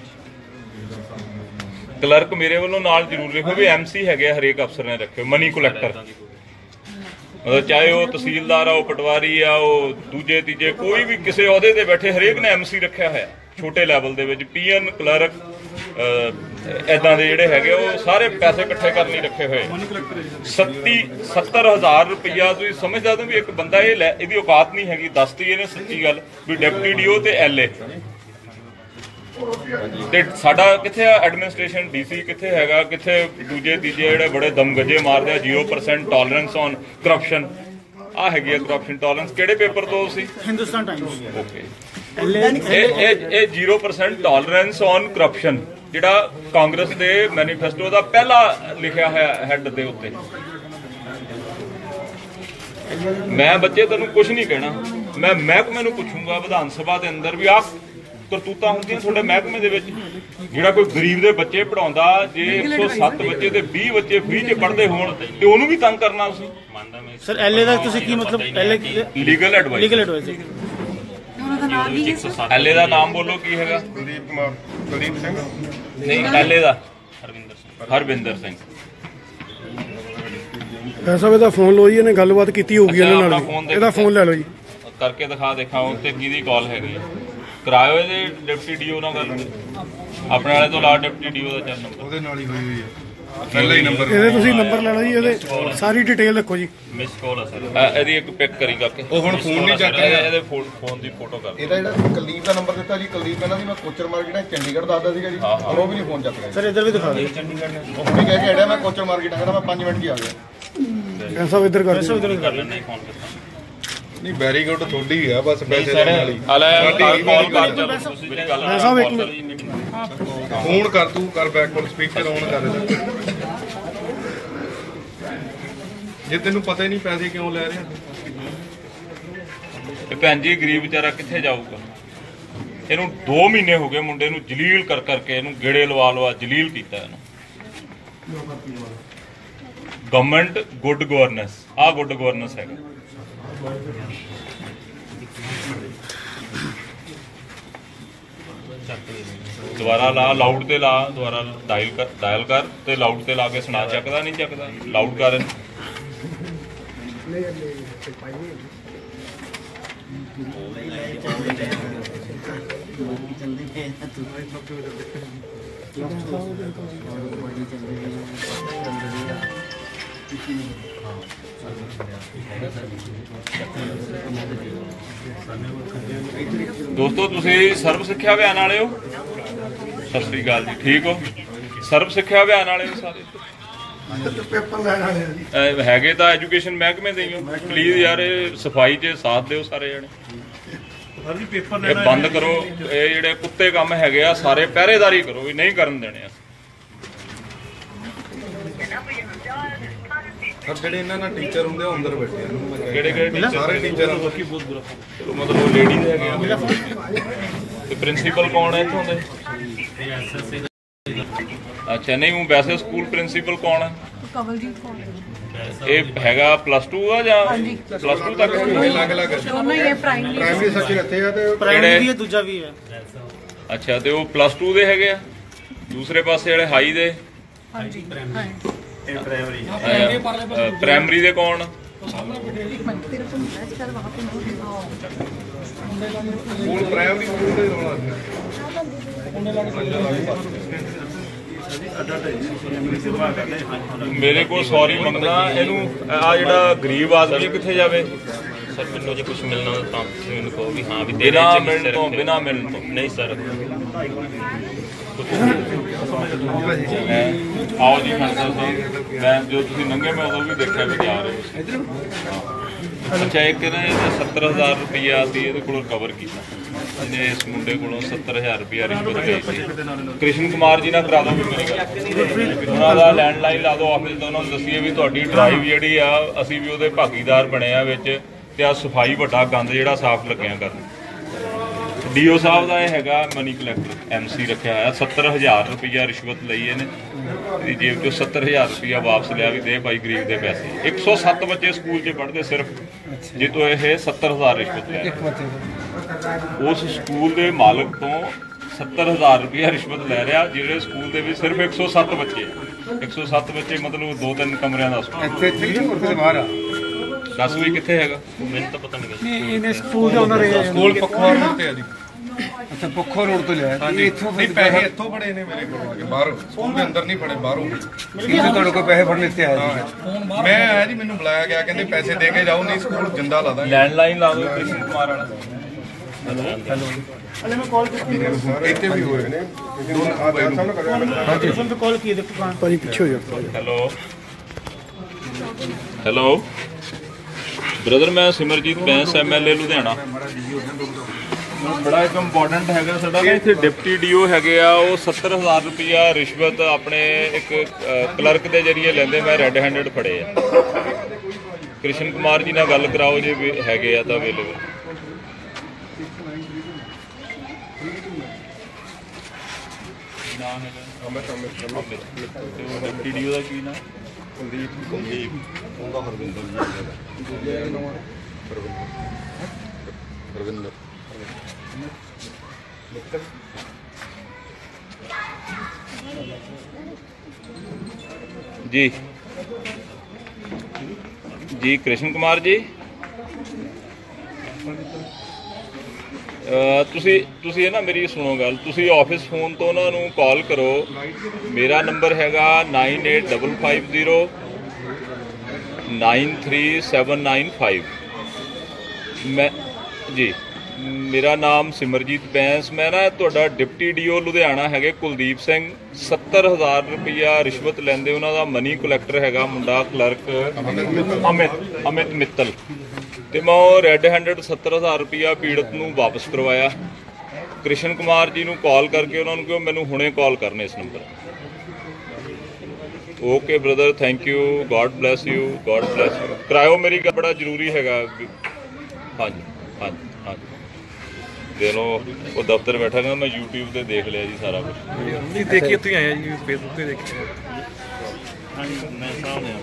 ਕਲਰਕ ਮੇਰੇ ਵੱਲੋਂ ਨਾਲ ਜ਼ਰੂਰ ਲਿਖੋ ਵੀ MC ਹੈਗੇ ਆ, ਹਰੇਕ ਅਫਸਰ ਨੇ ਰੱਖਿਓ ਮਨੀ ਕਲੈਕਟਰ। ਮਤਲਬ ਚਾਹੇ ਉਹ ਤਹਿਸੀਲਦਾਰ ਆ, ਉਹ ਪਟਵਾਰੀ ਆ, ਉਹ ਦੂਜੇ ਤੀਜੇ ਕੋਈ ਵੀ ਕਿਸੇ ਅਹੁਦੇ ਤੇ ਬੈਠੇ ਹਰੇਕ ਨੇ MC ਰੱਖਿਆ ਹੋਇਆ ਛੋਟੇ ਲੈਵਲ ਦੇ ਵਿੱਚ। PN ਕਲਰਕ ਇਦਾਂ ਦੇ ਜਿਹੜੇ ਹੈਗੇ ਉਹ ਸਾਰੇ ਪੈਸੇ ਇਕੱਠੇ ਕਰਨ ਲਈ ਰੱਖੇ ਹੋਏ। 70,000 ਰੁਪਇਆ ਤੁਸੀਂ ਸਮਝਦਾ ਤਾਂ ਵੀ ਇੱਕ ਬੰਦਾ ਇਹਦੀ ਔਕਾਤ ਨਹੀਂ ਹੈਗੀ। ਦੱਸਤੀ ਇਹਨੇ ਸੱਚੀ ਗੱਲ ਵੀ ਡਿਪਟੀ ਡੀਓ ਤੇ LA ਤੇ ਸਾਡਾ ਕਿੱਥੇ ਆ ਐਡਮਿਨਿਸਟ੍ਰੇਸ਼ਨ? DC ਕਿੱਥੇ ਹੈਗਾ? ਕਿੱਥੇ ਦੂਜੇ ਤੀਜੇ ਜਿਹੜੇ ਬੜੇ ਦਮਗਜੇ ਮਾਰਦੇ ਆ 0% ਟੋਲਰੈਂਸ ਔਨ ਕਰਪਸ਼ਨ। ਆ ਹੈਗੀ ਆ ਕਰਪਸ਼ਨ ਟੋਲਰੈਂਸ। ਕਿਹੜੇ ਪੇਪਰ ਤੋਂ ਸੀ? ਹਿੰਦੁਸਤਾਨ ਟਾਈਮਸ। ਓਕੇ, ਇਹ 0% ਟੋਲਰੈਂਸ ਔਨ ਕਰਪਸ਼ਨ ਜਿਹੜਾ ਕਾਂਗਰਸ ਦੇ ਮੈਨੀਫੈਸਟੋ ਦਾ ਪਹਿਲਾ ਲਿਖਿਆ ਹੋਇਆ ਹੈਡ ਦੇ ਉੱਤੇ। ਮੈਂ ਬੱਚੇ ਤੈਨੂੰ ਕੁਝ ਨਹੀਂ ਕਹਿਣਾ, ਮੈਂ ਮਹਿਕਮੇ ਨੂੰ ਪੁੱਛੂੰਗਾ ਵਿਧਾਨ ਸਭਾ ਦੇ ਅੰਦਰ ਵੀ ਆਹ ਕਰਤੂਤਾਂ ਹੁੰਦੀਆਂ ਤੁਹਾਡੇ ਮਹਿਕਮੇ ਦੇ ਵਿੱਚ। ਜਿਹੜਾ ਕੋਈ ਗਰੀਬ ਦੇ ਬੱਚੇ ਪੜਾਉਂਦਾ, ਜੇ 107 ਬੱਚੇ ਤੇ 20 ਬੱਚੇ ਫ੍ਰੀ 'ਚ ਪੜ੍ਹਦੇ ਹੋਣ ਤੇ ਉਹਨੂੰ ਵੀ ਤੰਗ ਕਰਨਾ ਤੁਸੀਂ? ਮੰਨਦਾ ਮੈਂ ਸਰ LA ਦਾ ਤੁਸੀਂ ਕੀ ਮਤਲਬ? Legal advice. Legal advice. LA ਦਾ ਨਾਮ ਬੋਲੋ ਕੀ ਹੈਗਾ? ਕੁਲਦੀਪ ਕੁਮਾਰ, ਕੁਲਦੀਪ ਸਿੰਘ। ਨਹੀਂ, LA ਦਾ ਹਰਵਿੰਦਰ ਸਿੰਘ। ਹਰਵਿੰਦਰ ਸਿੰਘ। ਐਸਾ ਇਹਦਾ ਫੋਨ ਲਓ ਜੀ, ਇਹਨੇ ਗੱਲਬਾਤ ਕੀਤੀ ਹੋਊਗੀ ਇਹਨਾਂ ਨਾਲ। ਇਹਦਾ ਫੋਨ ਲੈ ਲਓ ਜੀ, ਕਰਕੇ ਦਿਖਾ ਦੇਖਾਓ ਤੇ ਕਿਹਦੀ ਕਾਲ ਹੈਗੀ। ਕਰਾਇਓ ਇਹਦੇ ਡਿਪਟੀ ਡੀਓ ਨਾਲ ਗੱਲ। ਆਪਣੇ ਵਾਲੇ ਤੋਂ ਲਾ ਡਿਪਟੀ ਡੀਓ ਦਾ ਚੱਲ ਨੰਬਰ। ਉਹਦੇ ਨਾਲ ਹੀ ਹੋਈ ਹੋਈ ਹੈ ਪਹਿਲਾ ਹੀ ਨੰਬਰ। ਇਹਦੇ ਤੁਸੀਂ ਨੰਬਰ ਲੈ ਲਓ ਜੀ, ਇਹਦੇ ਸਾਰੀ ਡਿਟੇਲ ਰੱਖੋ ਜੀ। ਮਿਸ ਕਾਲ ਆ ਸਰ। ਇਹਦੀ ਇੱਕ ਪਿਕ ਕਰੀ ਕਰਕੇ। ਉਹ ਹੁਣ ਫੋਨ ਨਹੀਂ ਚੱਕ ਰਿਹਾ। ਇਹਦੇ ਫੋਨ ਦੀ ਫੋਟੋ ਕਰ। ਇਹਦਾ ਜਿਹੜਾ ਕੁਲਦੀਪ ਦਾ ਨੰਬਰ ਦਿੱਤਾ ਜੀ, ਕੁਲਦੀਪ ਕਹਿੰਦਾ ਸੀ ਮੈਂ ਕੋਚਰ ਮਾਰਕੀਟ ਹੈ ਚੰਡੀਗੜ੍ਹ ਦੱਸਦਾ ਸੀਗਾ ਜੀ, ਪਰ ਉਹ ਵੀ ਨਹੀਂ ਫੋਨ ਚੱਕ ਰਿਹਾ। ਸਰ ਇੱਧਰ ਵੀ ਦਿਖਾ ਦਿਓ। ਉਹ ਵੀ ਕਹਿ ਕੇ ਹਟਿਆ ਮੈਂ ਕੋਚਰ ਮਾਰਕੀਟ ਕਹਿੰਦਾ ਮੈਂ 5 ਮਿੰਟ 'ਚ ਹੀ ਆ ਗਿਆ। ਐਸਾ ਇੱਧਰ ਕਰ ਦਿਓ। ਕਰ ਲੈਣਾ ਹੀ ਫੋਨ ਕਰਤਾ। ਨਹੀਂ ਵੈਰੀ ਗੁੱਡ, ਤੁਹਾਡੀ ਆ ਬਸ ਪੈਸੇ ਲੈਣ ਵਾਲੀ। ਕਾਲ ਕਰ ਮੇਰੀ ਗੱਲ ਸਾਹਿਬ ਇੱਕ ਫੋਨ ਕਰ, ਤੂੰ ਕਰ ਬੈਕ ਕਾਲ, ਸਪੀਕਰ ਆਨ ਕਰ ਦੇ। ਜੇ ਤੈਨੂੰ ਪਤਾ ਹੀ ਨਹੀਂ ਪੈਸੇ ਕਿਉਂ ਲੈ ਰਿਹਾ। ਭੈਣ ਜੀ ਗਰੀਬ ਵਿਚਾਰਾ ਕਿੱਥੇ ਜਾਊਗਾ? ਇਹਨੂੰ 2 ਮਹੀਨੇ ਹੋ ਗਏ ਮੁੰਡੇ ਨੂੰ ਜਲੀਲ ਕਰ ਕਰਕੇ, ਇਹਨੂੰ ਗੇੜੇ ਲਵਾ ਜਲੀਲ ਕੀਤਾ ਇਹਨੂੰ। ਗਵਰਨਮੈਂਟ ਗੁੱਡ ਗਵਰਨੈਂਸ, ਆਹ ਗੁੱਡ ਗਵਰਨੈਂਸ ਹੈਗਾ। ਦੁਬਾਰਾ ਲਾ, ਲਾਊਡ ਤੇ ਲਾ, ਦੁਬਾਰਾ ਡਾਇਲ ਕਰ ਤੇ ਲਾਊਡ ਤੇ ਲਾ ਕੇ ਸੁਣਾ। ਚੱਕਦਾ ਨਹੀਂ ਚੱਕਦਾ? ਲਾਊਡ ਕਰ ਇਹਨੂੰ। ਦੋਸਤੋ ਤੁਸੀਂ ਸਰਵ ਸਿੱਖਿਆ ਅਭਿਆਨ ਵਾਲੇ ਹੋ? ਸਤਿ ਸ੍ਰੀ ਅਕਾਲ ਜੀ, ਠੀਕ ਹੋ? ਸਰਵ ਸਿੱਖਿਆ ਅਭਿਆਨ ਵਾਲੇ ਹੋ ਸਾਰੇ? ਪੇਪਰ ਲੈਣ ਵਾਲੇ ਆ ਜੀ। ਹੈਗੇ ਤਾਂ ਐਜੂਕੇਸ਼ਨ ਮਹਿਕਮੇ ਦੇ ਹੀ ਹੋ। ਪਲੀਜ਼ ਯਾਰ ਇਹ ਸਫਾਈ 'ਚ ਸਾਥ ਦਿਓ ਸਾਰੇ ਜਣੇ। ਇਹ ਬੰਦ ਕਰੋ, ਇਹ ਜਿਹੜੇ ਕੁੱਤੇ ਕੰਮ ਹੈਗੇ ਆ ਸਾਰੇ ਪਹਿਰੇਦਾਰੀ ਕਰੋ, ਵੀ ਨਹੀਂ ਕਰਨ ਦੇਣੇ ਆ। ਜਿਹੜੇ ਇਹਨਾਂ ਨਾਲ ਟੀਚਰ ਹੁੰਦੇ ਉਹ ਅੰਦਰ ਬੈਠੇ ਆ। ਕਿਹੜੇ ਟੀਚਰ? ਸਾਰੇ ਟੀਚਰ ਚਲੋ ਮਤਲਬ ਉਹ ਲੇਡੀ ਦੇ ਹੈਗੇ ਆ। ਤੇ ਪ੍ਰਿੰਸੀਪਲ ਕੌਣ ਹੈ ਇੱਥੋਂ ਦੇ? ਅੱਛਾ, ਨਹੀਂ ਉਹ ਵੈਸੇ ਸਕੂਲ ਪ੍ਰਿੰਸੀਪਲ ਕੌਣ ਹੈ? ਕਵਲਜੀਤ ਕੌਰ। ਇਹ ਹੈਗਾ +2 ਆ ਜਾਂ +2 ਤੱਕ? ਅਲੱਗ-ਅਲੱਗ ਦੋਨੋਂ ਹੀ ਹੈ, ਪ੍ਰਾਇਮਰੀ ਸੈਕਸ਼ਨ ਇੱਥੇ ਆ ਤੇ ਪ੍ਰਾਇਮਰੀ ਵੀ ਹੈ, ਦੂਜਾ ਵੀ ਹੈ। ਅੱਛਾ, ਤੇ ਉਹ +2 ਦੇ ਹੈਗੇ ਆ। ਦੂਸਰੇ ਪਾਸੇ ਵਾਲੇ ਹਾਈ ਦੇ? ਹਾਂਜੀ ਪ੍ਰਾਇਮਰੀ ਦੇ ਕੌਣ? ਸਕੂਲ ਪ੍ਰਾਇਮਰੀ ਸਕੂਲ ਦੇ ਰੋਲਾ ਮੇਰੇ ਕੋਲ ਸੌਰੀ ਮੰਗਣਾ। ਇਹਨੂੰ ਆ ਜਿਹੜਾ ਗਰੀਬ ਆਦਮੀ ਕਿੱਥੇ ਜਾਵੇ? ਸਰ ਮੈਨੂੰ ਜੇ ਕੁਝ ਮਿਲਣਾ ਤਾਂ ਤੁਸੀਂ ਮੈਨੂੰ ਕਹੋ ਵੀ ਹਾਂ ਵੀ ਬਿਨਾਂ ਮਿਲਣ ਤੋਂ ਨਹੀਂ ਸਰ। ਆਓ ਜੀ ਖਾਲਸਾ ਸਾਹਿਬ, ਮੈਂ ਜੋ ਤੁਸੀਂ ਨੰਗੇ ਮੈਂ ਉਦੋਂ ਵੀ ਦੇਖਿਆ ਵੀ ਜਾ ਰਹੇ ਹੋ। ਅੱਛਾ, ਇੱਕ ਨਾ ਇਹਦਾ 70,000 ਰੁਪਇਆ ਅਸੀਂ ਇਹਦੇ ਕੋਲੋਂ ਕਵਰ ਕੀਤਾ, ਇਹਨੇ ਇਸ ਮੁੰਡੇ ਕੋਲੋਂ 70,000 ਰੁਪਇਆ ਰਿਸ਼ਵਤ ਲਈ ਸੀ। ਕ੍ਰਿਸ਼ਨ ਕੁਮਾਰ ਜੀ ਨਾਲ ਕਰਾ ਦਿਓ ਮੇਰੀ ਗੱਲ, ਉਹਨਾਂ ਦਾ ਲੈਂਡਲਾਈਨ ਲਾ ਦਿਓ ਆਫਿਸ ਦਾ, ਉਹਨਾਂ ਨੂੰ ਦੱਸੀਏ ਵੀ ਤੁਹਾਡੀ ਡਰਾਈਵ ਜਿਹੜੀ ਆ ਅਸੀਂ ਵੀ ਉਹਦੇ ਭਾਗੀਦਾਰ ਬਣੇ ਆ ਵਿੱਚ, ਤੇ ਆ ਸਫਾਈ ਵੱਡਾ ਗੰਦ ਜਿਹੜਾ ਸਾਫ਼ ਲੱਗਿਆ ਕਰਨ। ਡੀਓ ਸਾਹਿਬ ਦਾ ਇਹ ਹੈਗਾ ਮਨੀ ਕਲੈਕਟਰ, MC ਰੱਖਿਆ ਹੋਇਆ, 70,000 ਰੁਪਇਆ ਰਿਸ਼ਵਤ ਲਈ ਇਹਨੇ, ਇਹਦੀ ਜੇਬ ਚੋਂ 70,000 ਰੁਪਇਆ ਵਾਪਸ ਲਿਆ ਵੀ ਦੇ ਭਾਈ ਗਰੀਬ ਦੇ ਪੈਸੇ। 107 ਬੱਚੇ ਸਕੂਲ 'ਚ ਪੜ੍ਹਦੇ ਸਿਰਫ, ਜੇ ਤੋਂ ਇਹ 70,000 ਰਿਸ਼ਵਤ ਲਿਆ। ਉਸ ਸਕੂਲ ਦੇ ਮਾਲਕ ਤੋਂ 70,000 ਰੁਪਇਆ ਰਿਸ਼ਵਤ ਲੈ ਰਿਹਾ, ਜਿਹੜੇ ਸਕੂਲ ਦੇ ਵਿੱਚ ਸਿਰਫ 107 ਬੱਚੇ ਆ। 107 ਬੱਚੇ ਮਤਲਬ 2-3 ਕਮਰਿਆਂ ਦਾ ਸਕੂਲ। ਇੱਥੇ ਬਾਹਰ ਆ 10 ਵੀ ਕਿੱਥੇ ਹੈਗਾ ਮੈਨੂੰ ਤਾਂ ਪਤਾ ਨਹੀਂ। ਇਹਨੇ ਸਕੂਲ ਦਾ ਉਹਨਾਂ ਸਕੂਲ ਪੱਖੋਵਾਲ ਰੋਡ ਤੇ ਆ ਜੀ। ਅੱਛਾ ਪੱਖੋ ਰੋਡ ਤੋਂ ਲਿਆ ਹਾਂਜੀ, ਨਹੀਂ ਪੈਸੇ ਇੱਥੋਂ ਫੜੇ ਨੇ ਮੇਰੇ ਕੋਲ ਆ ਕੇ, ਬਾਹਰੋਂ ਸਕੂਲ ਦੇ ਅੰਦਰ ਨਹੀਂ ਫੜੇ, ਬਾਹਰੋਂ। ਕਿੱਥੇ ਤੁਹਾਡੇ ਕੋਲ ਪੈਸੇ ਫੜਨ ਇੱਥੇ ਆਇਆ ਮੈਂ ਆਇਆ ਜੀ, ਮੈਨੂੰ ਬੁਲਾਇਆ ਗਿਆ, ਕਹਿੰਦੇ ਪੈਸੇ ਦੇ ਕੇ ਜਾਓ, ਨਹੀਂ ਸਕੂਲ ਜਿੰਦਾ ਲਾ ਦਾਂਗੇ। ਲੈਂਡਲਾਈਨ ਲਾ ਦਿਓ ਕ੍ਰਿਸ਼ਨ ਕੁਮਾਰ ਵਾਲਾ। ਇੱਥੇ ਵੀ ਹੋਏ ਨੇ ਭਾਜੀ ਪਿੱਛੇ ਹੋ ਜਾ। ਹੈਲੋ ਹੈਲੋ ਬ੍ਰਦਰ, ਮੈਂ ਸਿਮਰਜੀਤ ਬੈਂਸ MLA ਲੁਧਿਆਣਾ। ਬੜਾ ਇੱਕ ਇੰਪੋਰਟੈਂਟ ਹੈਗਾ ਸਾਡਾ ਨਾ, ਇੱਥੇ ਡਿਪਟੀ DO ਹੈਗੇ ਆ, ਉਹ 70,000 ਰੁਪਇਆ ਰਿਸ਼ਵਤ ਆਪਣੇ ਇੱਕ ਕਲਰਕ ਦੇ ਜਰੀਏ ਲੈਂਦੇ, ਮੈਂ ਰੈੱਡ ਹੈਂਡਡ ਫੜੇ ਆ। ਕ੍ਰਿਸ਼ਨ ਕੁਮਾਰ ਜੀ ਨਾਲ ਗੱਲ ਕਰਾਓ ਜੇ ਹੈਗੇ ਆ ਤਾਂ ਅਵੇਲੇਬਲ। ਨਾਮ ਹੈਗਾ ਅਮਿਤ। ਤੇ ਉਹ ਡਿਪਟੀ DO ਦਾ ਕੀ ਨਾਮ? ਕੁਲਦੀਪ ਉਹਦਾ ਹਰਵਿੰਦਰ ਜੀ ਜੀ ਕ੍ਰਿਸ਼ਨ ਕੁਮਾਰ ਜੀ, ਤੁਸੀਂ ਇਹ ਨਾ ਮੇਰੀ ਸੁਣੋ ਗੱਲ, ਤੁਸੀਂ ਆਫਿਸ ਫੋਨ ਤੋਂ ਉਹਨਾਂ ਨੂੰ ਕਾਲ ਕਰੋ। ਮੇਰਾ ਨੰਬਰ ਹੈਗਾ 9855093795। ਮੈਂ ਜੀ, ਮੇਰਾ ਨਾਮ ਸਿਮਰਜੀਤ ਬੈਂਸ। ਮੈਂ ਨਾ ਤੁਹਾਡਾ ਡਿਪਟੀ DO ਲੁਧਿਆਣਾ ਹੈਗੇ ਕੁਲਦੀਪ ਸਿੰਘ, 70,000 ਰੁਪਇਆ ਰਿਸ਼ਵਤ ਲੈਂਦੇ, ਉਹਨਾਂ ਦਾ ਮਨੀ ਕਲੈਕਟਰ ਹੈਗਾ ਮੁੰਡਾ ਕਲਰਕ ਅਮਿਤ ਮਿੱਤਲ, ਤੇ ਮੈਂ ਉਹ ਰੈੱਡ ਹੈਂਡਡ 70,000 ਰੁਪਇਆ ਪੀੜਤ ਨੂੰ ਵਾਪਸ ਕਰਵਾਇਆ। ਕ੍ਰਿਸ਼ਨ ਕੁਮਾਰ ਜੀ ਨੂੰ ਕਾਲ ਕਰਕੇ ਉਹਨਾਂ ਨੂੰ ਕਿਹਾ ਮੈਨੂੰ ਹੁਣੇ ਕਾਲ ਕਰਨੇ ਇਸ number. Okay brother, thank you, God bless you, God bless you. ਕਰਾਇਓ ਮੇਰੀ ਗੱਲ, ਬੜਾ ਜ਼ਰੂਰੀ ਹੈਗਾ। ਹਾਂਜੀ ਹਾਂਜੀ ਹਾਂਜੀ, ਦੇ ਲਓ, ਉਹ ਦਫ਼ਤਰ ਬੈਠਾ ਨਾ, ਮੈਂ YouTube ਤੇ ਦੇਖ ਲਿਆ ਜੀ ਸਾਰਾ ਕੁਝ। ਨਹੀਂ ਦੇਖੀ, ਉੱਥੇ ਆਇਆ ਜੀ, ਫੇਸਬੁੱਕ ਤੇ ਦੇਖਿਆ। ਹਾਂਜੀ, ਮੈਂ ਸਾਹਮਣੇ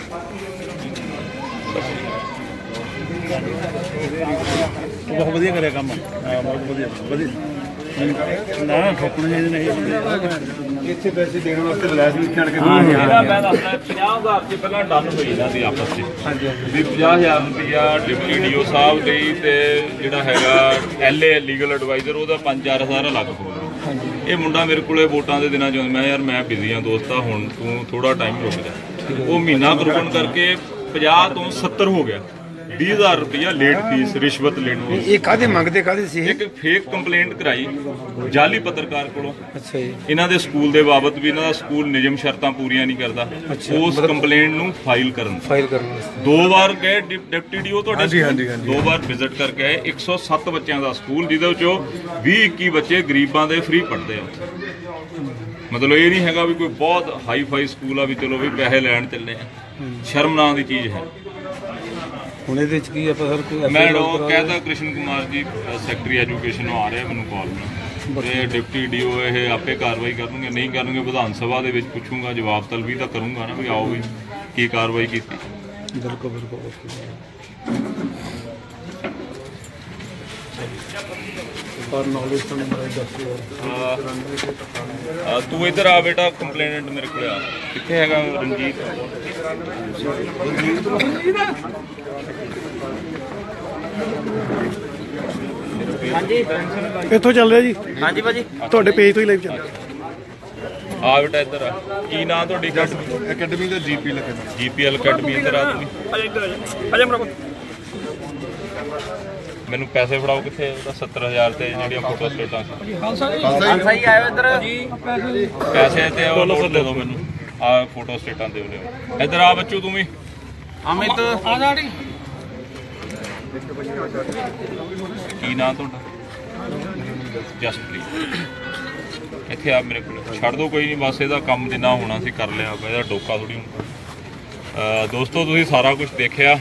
ਬਹੁਤ ਵਧੀਆ ਕਰਿਆ ਕੰਮ, ਬਹੁਤ ਵਧੀਆ ਨਾ ਠੋਕਣਾ ਚਾਹੀਦੇ ਨੇ। ਇੱਥੇ ਪੈਸੇ ਦੇਣ ਵਾਸਤੇ ਬੁਲਾਇਆ ਸੀ, ਇੱਥੇ ਆਣ ਕੇ ਇਹਦਾ ਮੈਂ ਦੱਸਦਾ 50,000 ਚ ਪਹਿਲਾਂ ਡਨ ਹੋਈ ਜਾਂਦੀ ਆਪਸ ਚ। ਹਾਂਜੀ ਵੀ 50,000 ਰੁਪਇਆ ਡਿਪਟੀ DO ਸਾਹਿਬ ਲਈ, ਤੇ ਜਿਹੜਾ ਹੈਗਾ LA ਲੀਗਲ ਐਡਵਾਈਜ਼ਰ ਉਹਦਾ 5-4,000 ਅਲੱਗ ਹੋਊਗਾ। ਇਹ ਮੁੰਡਾ ਮੇਰੇ ਕੋਲੇ ਵੋਟਾਂ ਦੇ ਦਿਨਾਂ ਚ, ਮੈਂ ਯਾਰ ਮੈਂ ਬਿਜ਼ੀ ਆ ਦੋਸਤਾ, ਹੁਣ ਤੂੰ ਥੋੜਾ ਟਾਈਮ ਰੁਕ ਜਾ। ਉਹ ਮਹੀਨਾ ਰੁਕਣ ਕਰਕੇ 50 ਤੋਂ 70 ਹੋ ਗਿਆ। 20,000 ਰੁਪਇਆ ਲੇਟ ਫੀਸ, ਰਿਸ਼ਵਤ ਲੇਟ ਫੀਸ। ਇਹ ਕਾਹਦੇ ਮੰਗਦੇ, ਕਾਹਦੇ ਸੀ ਇੱਕ ਫੇਕ ਕੰਪਲੇਂਟ ਕਰਾਈ ਜਾਲੀ ਪੱਤਰਕਾਰ ਕੋਲੋਂ। ਅੱਛਾ ਜੀ। ਇਹਨਾਂ ਦੇ ਸਕੂਲ ਦੇ ਬਾਬਤ ਵੀ, ਇਹਨਾਂ ਦਾ ਸਕੂਲ ਨਿਯਮ ਸ਼ਰਤਾਂ ਪੂਰੀਆਂ ਨਹੀਂ ਕਰਦਾ, ਉਸ ਕੰਪਲੇਂਟ ਨੂੰ ਫਾਈਲ ਕਰਨ ਵਾਸਤੇ 2 ਵਾਰ ਗਏ ਡਿਪਟੀ DO ਤੁਹਾਡੇ। 2 ਵਾਰ ਵਿਜ਼ਿਟ ਕਰਕੇ ਆਏ। 107 ਬੱਚਿਆਂ ਦਾ ਸਕੂਲ, ਜਿਹਦੇ ਵਿੱਚੋਂ 20-21 ਬੱਚੇ ਗਰੀਬਾਂ ਦੇ ਫ੍ਰੀ ਪੜ੍ਹਦੇ ਆ। ਮਤਲਬ ਇਹ ਨਹੀਂ ਹੈਗਾ ਵੀ ਕੋਈ ਬਹੁਤ ਹਾਈ ਫਾਈ ਸਕੂਲ ਆ ਵੀ ਚਲੋ ਵੀ ਪੈਸੇ ਲੈਣ ਚੱਲੇ ਆ। ਸ਼ਰਮ ਨਾਂ ਦੀ ਚੀਜ਼ ਹੈ। ਹੁਣ ਇਹਦੇ ਵਿੱਚ ਕੀ ਆਪਾਂ ਸਰ ਕੋਈ ਮੈਂ ਕਹਿੰਦਾ ਕ੍ਰਿਸ਼ਨ ਕੁਮਾਰ ਜੀ ਸੈਕਟਰੀ ਐਜੂਕੇਸ਼ਨ ਨੂੰ ਆ ਰਿਹਾ, ਮੈਨੂੰ ਕਾਲ ਕਰੋ। ਤੇ ਡਿਪਟੀ DO ਇਹ ਆਪੇ ਕਾਰਵਾਈ ਕਰਨਗੇ, ਨਹੀਂ ਕਰਨਗੇ ਵਿਧਾਨ ਸਭਾ ਦੇ ਵਿੱਚ ਪੁੱਛੂੰਗਾ, ਜਵਾਬ ਤਲਬੀ ਤਾਂ ਕਰੂੰਗਾ ਨਾ ਵੀ ਆਓ ਵੀ ਕੀ ਕਾਰਵਾਈ ਕੀਤੀ। ਬਿਲਕੁਲ ਬਿਲਕੁਲ। ਪਰ ਨੌਲੇਜ ਤੋਂ ਤੂੰ ਇੱਧਰ ਆ ਬੇਟਾ, ਕੰਪਲੇਨੈਂਟ ਮੇਰੇ ਕੋਲ ਆ। ਕਿੱਥੇ ਹੈਗਾ ਰਣਜੀਤ? ਇੱਥੋਂ ਚੱਲ ਰਿਹਾ ਜੀ। ਹਾਂਜੀ ਭਾਜੀ, ਤੁਹਾਡੇ ਪੇਜ ਤੋਂ ਹੀ ਲਾਈਵ ਚੱਲ ਰਿਹਾ। ਆ ਬੇਟਾ ਇੱਧਰ ਆ। ਕੀ ਨਾਂ ਤੁਹਾਡੀ ਅਕੈਡਮੀ ਦਾ GPL ਅਕੈਡਮੀ? ਇੱਧਰ ਆ ਤੁਸੀਂ। ਮੈਨੂੰ ਪੈਸੇ ਫੜਾਓ ਕਿੱਥੇ ਉਹਦਾ 70,000 ਤੇ ਜਿਹੜੀਆਂ ਫੋਟੋ ਸਟੇਟਾਂ ਸੀ ਪੈਸੇ ਤੇ ਉਹ ਨੋਟ ਦੇ ਦਿਓ ਮੈਨੂੰ ਆ ਫੋਟੋ ਸਟੇਟਾਂ ਦੇ ਦਿਓ ਇੱਧਰ ਆ ਬੱਚੂ ਤੂੰ ਵੀ ਅਮਿਤ ਕੀ ਨਾਂ ਤੁਹਾਡਾ ਜਸਪ੍ਰੀਤ ਇੱਥੇ ਆ ਮੇਰੇ ਕੋਲ ਛੱਡ ਦਿਓ ਕੋਈ ਨਹੀਂ ਬਸ ਇਹਦਾ ਕੰਮ ਜਿੰਨਾ ਹੋਣਾ ਸੀ ਕਰ ਲਿਆ ਇਹਦਾ ਡੋਕਾ ਥੋੜੀ ਹੁਣ ਦੋਸਤੋ ਤੁਸੀਂ ਸਾਰਾ ਕੁਝ ਦੇਖਿਆ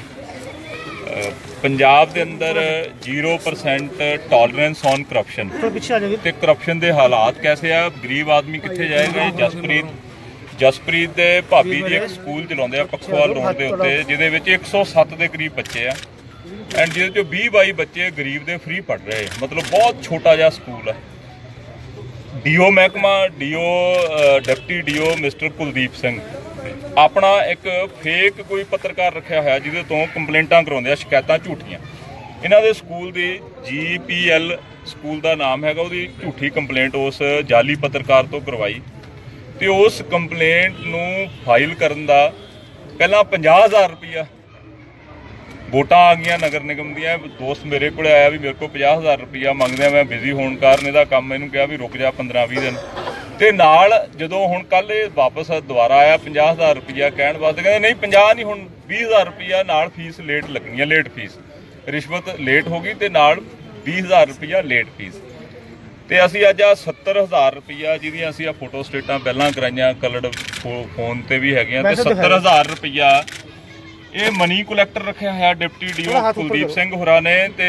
ਪੰਜਾਬ ਦੇ ਅੰਦਰ 0% ਟੋਲਰੈਂਸ ਔਨ ਕਰਪਸ਼ਨ ਤੇ ਕਰਪਸ਼ਨ ਦੇ ਹਾਲਾਤ ਕੈਸੇ ਆ ਗਰੀਬ ਆਦਮੀ ਕਿੱਥੇ ਜਾਏਗਾ ਜਸਪ੍ਰੀਤ ਦੇ ਭਾਬੀ ਜੀ ਇੱਕ ਸਕੂਲ ਚਲਾਉਂਦੇ ਆ ਪਖਵਾਲ ਰੋਡ ਦੇ ਉੱਤੇ ਜਿਹਦੇ ਵਿੱਚ 107 ਦੇ ਕਰੀਬ ਬੱਚੇ ਆ ਐਂਡ ਜਿਹਦੇ ਚੋਂ 20-22 ਬੱਚੇ ਗਰੀਬ ਦੇ ਫ੍ਰੀ ਪੜ੍ਹ ਰਹੇ ਮਤਲਬ ਬਹੁਤ ਛੋਟਾ ਜਿਹਾ ਸਕੂਲ ਹੈ ਡੀਓ ਮਹਿਕਮਾ deputy DO mister Kuldeep Singh ਆਪਣਾ ਇੱਕ ਫੇਕ ਕੋਈ ਪੱਤਰਕਾਰ ਰੱਖਿਆ ਹੋਇਆ ਜਿਹਦੇ ਤੋਂ ਕੰਪਲੇਂਟਾਂ ਕਰਾਉਂਦੇ ਆ ਸ਼ਿਕਾਇਤਾਂ ਝੂਠੀਆਂ ਇਹਨਾਂ ਦੇ ਸਕੂਲ ਦੀ GPL ਸਕੂਲ ਦਾ ਨਾਮ ਹੈਗਾ ਉਹਦੀ ਝੂਠੀ ਕੰਪਲੇਂਟ ਉਸ ਜਾਲੀ ਪੱਤਰਕਾਰ ਤੋਂ ਕਰਵਾਈ ਤੇ ਉਸ ਕੰਪਲੇਂਟ ਨੂੰ ਫਾਈਲ ਕਰਨ ਦਾ ਪਹਿਲਾਂ 50,000 ਰੁਪਇਆ ਵੋਟਾਂ ਆ ਗਈਆਂ ਨਗਰ ਨਿਗਮ ਦੀਆਂ ਦੋਸਤ ਮੇਰੇ ਕੋਲ ਆਇਆ ਵੀ ਮੇਰੇ ਕੋਲ 50,000 ਰੁਪਇਆ ਮੰਗਦੇ ਆ ਮੈਂ ਬਿਜ਼ੀ ਹੋਣ ਕਾਰਨ ਇਹਦਾ ਕੰਮ ਇਹਨੂੰ ਕਿਹਾ ਵੀ ਰੁਕ ਜਾ 15-20 ਦਿਨ ਤੇ ਨਾਲ ਜਦੋਂ ਹੁਣ ਕੱਲ ਇਹ ਵਾਪਸ ਦੁਬਾਰਾ ਆਇਆ 50,000 ਰੁਪਇਆ ਕਹਿਣ ਵਾਸਤੇ ਕਹਿੰਦੇ ਨਹੀਂ 50 ਨਹੀਂ ਹੁਣ 20,000 ਰੁਪਇਆ ਨਾਲ ਫੀਸ ਲੇਟ ਲੱਗਣੀ ਹੈ ਲੇਟ ਫੀਸ ਰਿਸ਼ਵਤ ਲੇਟ ਹੋ ਗਈ ਤੇ ਨਾਲ 20,000 ਰੁਪਇਆ ਲੇਟ ਫੀਸ ਤੇ ਅਸੀਂ ਅੱਜ ਆ 70,000 ਰੁਪਇਆ ਜਿਹਦੀਆਂ ਅਸੀਂ ਆ ਫੋਟੋ ਸਟੇਟਾਂ ਪਹਿਲਾਂ ਕਰਾਈਆਂ ਕਲਰਡ ਫੋਨ ਤੇ ਵੀ ਹੈਗੀਆਂ ਤੇ 70,000 ਰੁਪਇਆ ਇਹ ਮਨੀ ਕਲੈਕਟਰ ਰੱਖਿਆ ਹੋਇਆ ਡਿਪਟੀ ਡੀਓ ਕੁਲਦੀਪ ਸਿੰਘ ਹੋਰਾਂ ਨੇ ਤੇ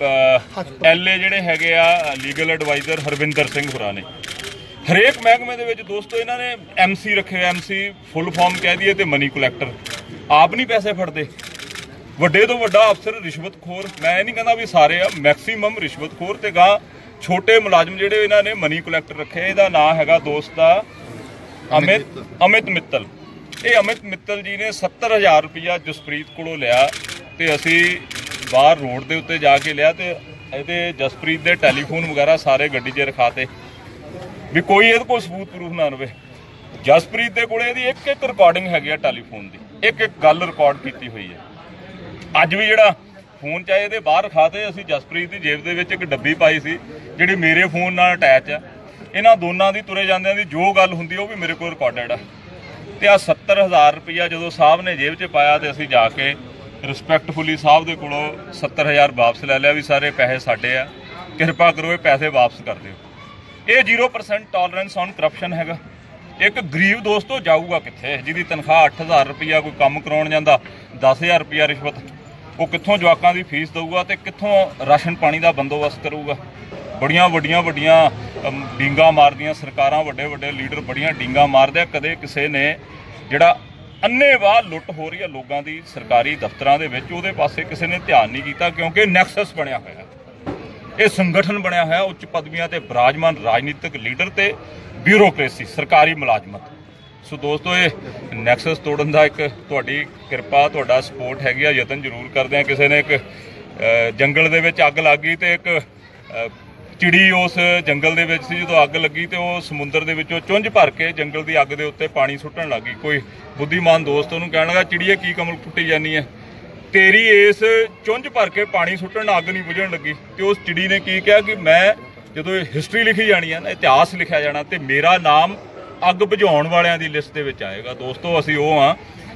LA ਜਿਹੜੇ ਹੈਗੇ ਆ ਲੀਗਲ ਐਡਵਾਈਜ਼ਰ ਹਰਵਿੰਦਰ ਸਿੰਘ ਹੋਰਾਂ ਨੇ ਹਰੇਕ ਮਹਿਕਮੇ ਦੇ ਵਿੱਚ ਦੋਸਤੋ ਇਹਨਾਂ ਨੇ MC ਰੱਖੇ ਹੋਏ MC ਫੁੱਲ ਫਾਰਮ ਕਹਿ ਦਈਏ ਤੇ ਮਨੀ ਕਲੈਕਟਰ ਆਪ ਨਹੀਂ ਪੈਸੇ ਫੜਦੇ ਵੱਡੇ ਤੋਂ ਵੱਡਾ ਅਫਸਰ ਰਿਸ਼ਵਤਖੋਰ ਮੈਂ ਇਹ ਨਹੀਂ ਕਹਿੰਦਾ ਵੀ ਸਾਰੇ ਆ ਮੈਕਸਿਮਮ ਰਿਸ਼ਵਤਖੋਰ ਤੇ ਗਾਂ ਛੋਟੇ ਮੁਲਾਜ਼ਮ ਜਿਹੜੇ ਇਹਨਾਂ ਨੇ ਮਨੀ ਕਲੈਕਟਰ ਰੱਖੇ ਇਹਦਾ ਨਾਂ ਹੈਗਾ ਦੋਸਤ ਦਾ ਅਮਿਤ ਮਿੱਤਲ ਇਹ ਅਮਿਤ ਮਿੱਤਲ ਜੀ ਨੇ 70,000 ਰੁਪਇਆ ਜਸਪ੍ਰੀਤ ਕੋਲੋਂ ਲਿਆ ਤੇ ਅਸੀਂ ਬਾਹਰ ਰੋਡ ਦੇ ਉੱਤੇ ਜਾ ਕੇ ਲਿਆ ਤੇ ਇਹਦੇ ਜਸਪ੍ਰੀਤ ਦੇ ਟੈਲੀਫੋਨ ਵਗੈਰਾ ਸਾਰੇ ਗੱਡੀ 'ਚ ਰਖਾਤੇ ਵੀ ਕੋਈ ਇਹਦੇ ਕੋਲ ਸਬੂਤ ਪ੍ਰੂਫ ਨਾ ਰਵੇ ਜਸਪ੍ਰੀਤ ਦੇ ਕੋਲੇ ਇਹਦੀ ਇੱਕ ਰਿਕਾਰਡਿੰਗ ਹੈਗੀ ਆ ਟੈਲੀਫੋਨ ਦੀ ਇੱਕ ਗੱਲ ਰਿਕਾਰਡ ਕੀਤੀ ਹੋਈ ਹੈ ਅੱਜ ਵੀ ਜਿਹੜਾ ਫੋਨ ਚਾਹੇ ਇਹਦੇ ਬਾਹਰ ਰਖਾਤੇ ਅਸੀਂ ਜਸਪ੍ਰੀਤ ਦੀ ਜੇਬ ਦੇ ਵਿੱਚ ਇੱਕ ਡੱਬੀ ਪਾਈ ਸੀ ਜਿਹੜੀ ਮੇਰੇ ਫੋਨ ਨਾਲ ਅਟੈਚ ਆ ਇਹਨਾਂ ਦੋਨਾਂ ਦੀ ਤੁਰੇ ਜਾਂਦਿਆਂ ਦੀ ਜੋ ਗੱਲ ਹੁੰਦੀ ਉਹ ਵੀ ਮੇਰੇ ਕੋਲ ਰਿਕਾਰਡਡ ਆ ਤੇ ਆ 70,000 ਰੁਪਇਆ ਜਦੋਂ ਸਾਹਿਬ ਨੇ ਜੇਬ 'ਚ ਪਾਇਆ ਤੇ ਅਸੀਂ ਜਾ ਕੇ ਰਿਸਪੈਕਟਫੁਲੀ ਸਾਹਿਬ ਦੇ ਕੋਲੋਂ 70,000 ਵਾਪਸ ਲੈ ਲਿਆ ਵੀ ਸਾਰੇ ਪੈਸੇ ਸਾਡੇ ਆ ਕਿਰਪਾ ਕਰੋ ਇਹ ਪੈਸੇ ਵਾਪਸ ਕਰ ਦਿਓ ਇਹ 0% ਟੋਲਰੈਂਸ ਔਨ ਕਰਪਸ਼ਨ ਹੈਗਾ ਇੱਕ ਗਰੀਬ ਦੋਸਤੋ ਜਾਊਗਾ ਕਿੱਥੇ ਜਿਹਦੀ ਤਨਖਾਹ 8,000 ਰੁਪਇਆ ਕੋਈ ਕੰਮ ਕਰਾਉਣ ਜਾਂਦਾ 10,000 ਰੁਪਇਆ ਰਿਸ਼ਵਤ ਉਹ ਕਿੱਥੋਂ ਜਵਾਕਾਂ ਦੀ ਫੀਸ ਦਊਗਾ ਤੇ ਕਿੱਥੋਂ ਰਾਸ਼ਨ ਪਾਣੀ ਦਾ ਬੰਦੋਬਸਤ ਕਰੂਗਾ ਬੜੀਆਂ ਵੱਡੀਆਂ ਡੀਂਗਾ ਮਾਰਦੀਆਂ ਸਰਕਾਰਾਂ ਵੱਡੇ ਲੀਡਰ ਬੜੀਆਂ ਡੀਂਗਾ ਮਾਰਦੇ ਆ ਕਦੇ ਕਿਸੇ ਨੇ ਜਿਹੜਾ ਅੰਨ੍ਹੇਵਾਹ ਲੁੱਟ ਹੋ ਰਹੀ ਹੈ ਲੋਕਾਂ ਦੀ ਸਰਕਾਰੀ ਦਫ਼ਤਰਾਂ ਦੇ ਵਿੱਚ ਉਹਦੇ ਪਾਸੇ ਕਿਸੇ ਨੇ ਧਿਆਨ ਨਹੀਂ ਕੀਤਾ ਕਿਉਂਕਿ ਨੈਕਸਸ ਬਣਿਆ ਹੋਇਆ ਇਹ ਸੰਗਠਨ ਬਣਿਆ ਹੋਇਆ ਉੱਚ ਪਦਵੀਆਂ ਤੇ ਬਿਰਾਜਮਾਨ ਰਾਜਨੀਤਿਕ ਲੀਡਰ ਤੇ ਬਿਊਰੋਕ੍ਰੇਸੀ ਸਰਕਾਰੀ ਮੁਲਾਜ਼ਮਤ ਸੋ ਦੋਸਤੋ ਇਹ ਨੈਕਸਸ ਤੋੜਨ ਦਾ ਇੱਕ ਤੁਹਾਡੀ ਕਿਰਪਾ ਤੁਹਾਡਾ ਸਪੋਰਟ ਹੈਗੀ ਆ ਯਤਨ ਜ਼ਰੂਰ ਕਰਦੇ ਆ ਕਿਸੇ ਨੇ ਇੱਕ ਜੰਗਲ ਦੇ ਵਿੱਚ ਅੱਗ ਲੱਗ ਗਈ ਤੇ ਇੱਕ ਚਿੜੀ ਉਸ ਜੰਗਲ ਦੇ ਵਿੱਚ ਸੀ ਜਦੋਂ ਅੱਗ ਲੱਗੀ ਤੇ ਉਹ ਸਮੁੰਦਰ ਦੇ ਵਿੱਚੋਂ ਚੁੰਝ ਭਰ ਕੇ ਜੰਗਲ ਦੀ ਅੱਗ ਦੇ ਉੱਤੇ ਪਾਣੀ ਸੁੱਟਣ ਲੱਗ ਗਈ ਕੋਈ ਬੁੱਧੀਮਾਨ ਦੋਸਤ ਉਹਨੂੰ ਕਹਿਣ ਲੱਗਾ ਚਿੜੀਏ ਕੀ ਕਮਲ ਫੁੱਟੀ ਜਾਨੀ ਹੈ ਤੇਰੀ ਇਸ ਚੁੰਝ ਭਰ ਕੇ ਪਾਣੀ ਸੁੱਟਣ ਅੱਗ ਨਹੀਂ ਬੁਝਣ ਲੱਗੀ ਤੇ ਉਸ ਚਿੜੀ ਨੇ ਕੀ ਕਿਹਾ ਕਿ ਮੈਂ ਜਦੋਂ ਇਹ ਹਿਸਟਰੀ ਲਿਖੀ ਜਾਣੀ ਹੈ ਨਾ ਇਤਿਹਾਸ ਲਿਖਿਆ ਜਾਣਾ ਤੇ ਮੇਰਾ ਨਾਮ ਅੱਗ ਬੁਝਾਉਣ ਵਾਲਿਆਂ ਦੀ ਲਿਸਟ ਦੇ ਵਿੱਚ ਆਏਗਾ ਦੋਸਤੋ ਅਸੀਂ ਉਹ ਹਾਂ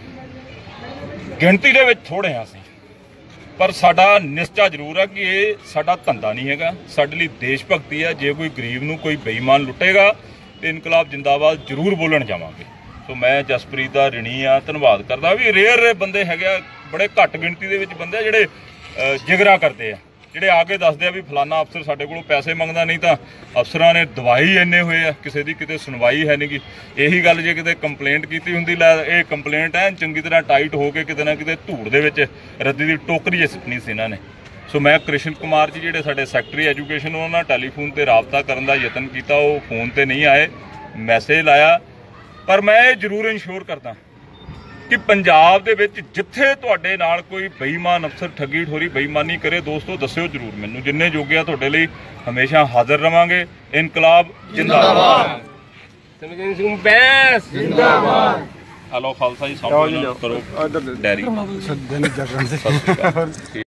ਗਿਣਤੀ ਦੇ ਵਿੱਚ ਥੋੜੇ ਹਾਂ ਅਸੀਂ ਪਰ ਸਾਡਾ ਨਿਸ਼ਚਾ ਜ਼ਰੂਰ ਹੈ ਕਿ ਇਹ ਸਾਡਾ ਧੰਦਾ ਨਹੀਂ ਹੈਗਾ ਸਾਡੇ ਲਈ ਦੇਸ਼ ਭਗਤੀ ਹੈ ਜੇ ਕੋਈ ਗਰੀਬ ਨੂੰ ਕੋਈ ਬੇਈਮਾਨ ਲੁੱਟੇਗਾ ਤੇ ਇਨਕਲਾਬ ਜਿੰਦਾਬਾਦ ਜ਼ਰੂਰ ਬੋਲਣ ਜਾਵਾਂਗੇ ਸੋ ਮੈਂ ਜਸਪ੍ਰੀਤ ਦਾ ਰਿਣੀ ਆ ਧੰਨਵਾਦ ਕਰਦਾ ਵੀ ਰੇਅਰ ਬੰਦੇ ਹੈਗੇ ਆ ਬੜੇ ਘੱਟ ਗਿਣਤੀ ਦੇ ਵਿੱਚ ਬੰਦੇ ਜਿਹੜੇ ਜਿਗਰਾ ਕਰਦੇ ਆ ਜਿਹੜੇ ਆ ਕੇ ਦੱਸਦੇ ਆ ਵੀ ਫਲਾਨਾ ਅਫਸਰ ਸਾਡੇ ਕੋਲੋਂ ਪੈਸੇ ਮੰਗਦਾ ਨਹੀਂ ਤਾਂ ਅਫਸਰਾਂ ਨੇ ਦਵਾਈ ਇੰਨੇ ਹੋਏ ਆ ਕਿਸੇ ਦੀ ਕਿਤੇ ਸੁਣਵਾਈ ਹੈ ਨਹੀਂ ਗੀ ਇਹੀ ਗੱਲ ਜੇ ਕਿਤੇ ਕੰਪਲੇਂਟ ਕੀਤੀ ਹੁੰਦੀ ਲੈ ਇਹ ਕੰਪਲੇਂਟ ਐ ਚੰਗੀ ਤਰ੍ਹਾਂ ਟਾਈਟ ਹੋ ਕੇ ਕਿਤੇ ਨਾ ਕਿਤੇ ਧੂੜ ਦੇ ਵਿੱਚ ਰੱਦੀ ਦੀ ਟੋਕਰੀ 'ਚ ਸਿੱਟਣੀ ਸੀ ਇਹਨਾਂ ਨੇ ਸੋ ਮੈਂ ਕ੍ਰਿਸ਼ਨ ਕੁਮਾਰ ਜੀ ਜਿਹੜੇ ਸਾਡੇ ਸੈਕਟਰੀ ਐਜੂਕੇਸ਼ਨ ਉਹਨਾਂ ਨਾਲ ਟੈਲੀਫੋਨ ਤੇ ਰਾਬਤਾ ਕਰਨ ਦਾ ਯਤਨ ਕੀਤਾ ਉਹ ਫੋਨ ਤੇ ਨਹੀਂ ਆਏ ਮੈਸੇਜ ਲਾਇਆ ਪਰ ਮੈਂ ਇਹ ਜ਼ਰੂਰ ਇਨਸ਼ੋਰ ਕਰਦਾ ਕਿ ਪੰਜਾਬ ਦੇ ਵਿੱਚ ਜਿੱਥੇ ਤੁਹਾਡੇ ਨਾਲ ਕੋਈ ਬੇਈਮਾਨ ਅਫਸਰ ਠੱਗੀ ਠੋਰੀ ਬੇਈਮਾਨੀ ਕਰੇ ਦੋਸਤੋ ਦੱਸਿਓ ਜ਼ਰੂਰ ਮੈਨੂੰ ਜਿੰਨੇ ਜੋਗੇ ਆ ਤੁਹਾਡੇ ਲਈ ਹਮੇਸ਼ਾ ਹਾਜ਼ਰ ਰਵਾਂਗੇ ਇਨਕਲਾਬ ਜਿੰਦਾਬਾਦ ਸਿਮਰਜੀਤ ਸਿੰਘ ਬੈਂਸ ਜਿੰਦਾਬਾਦ ਹਲੋ ਖਾਲਸਾ ਜੀ ਸਭ ਕਰੋ ਡੈਰੀ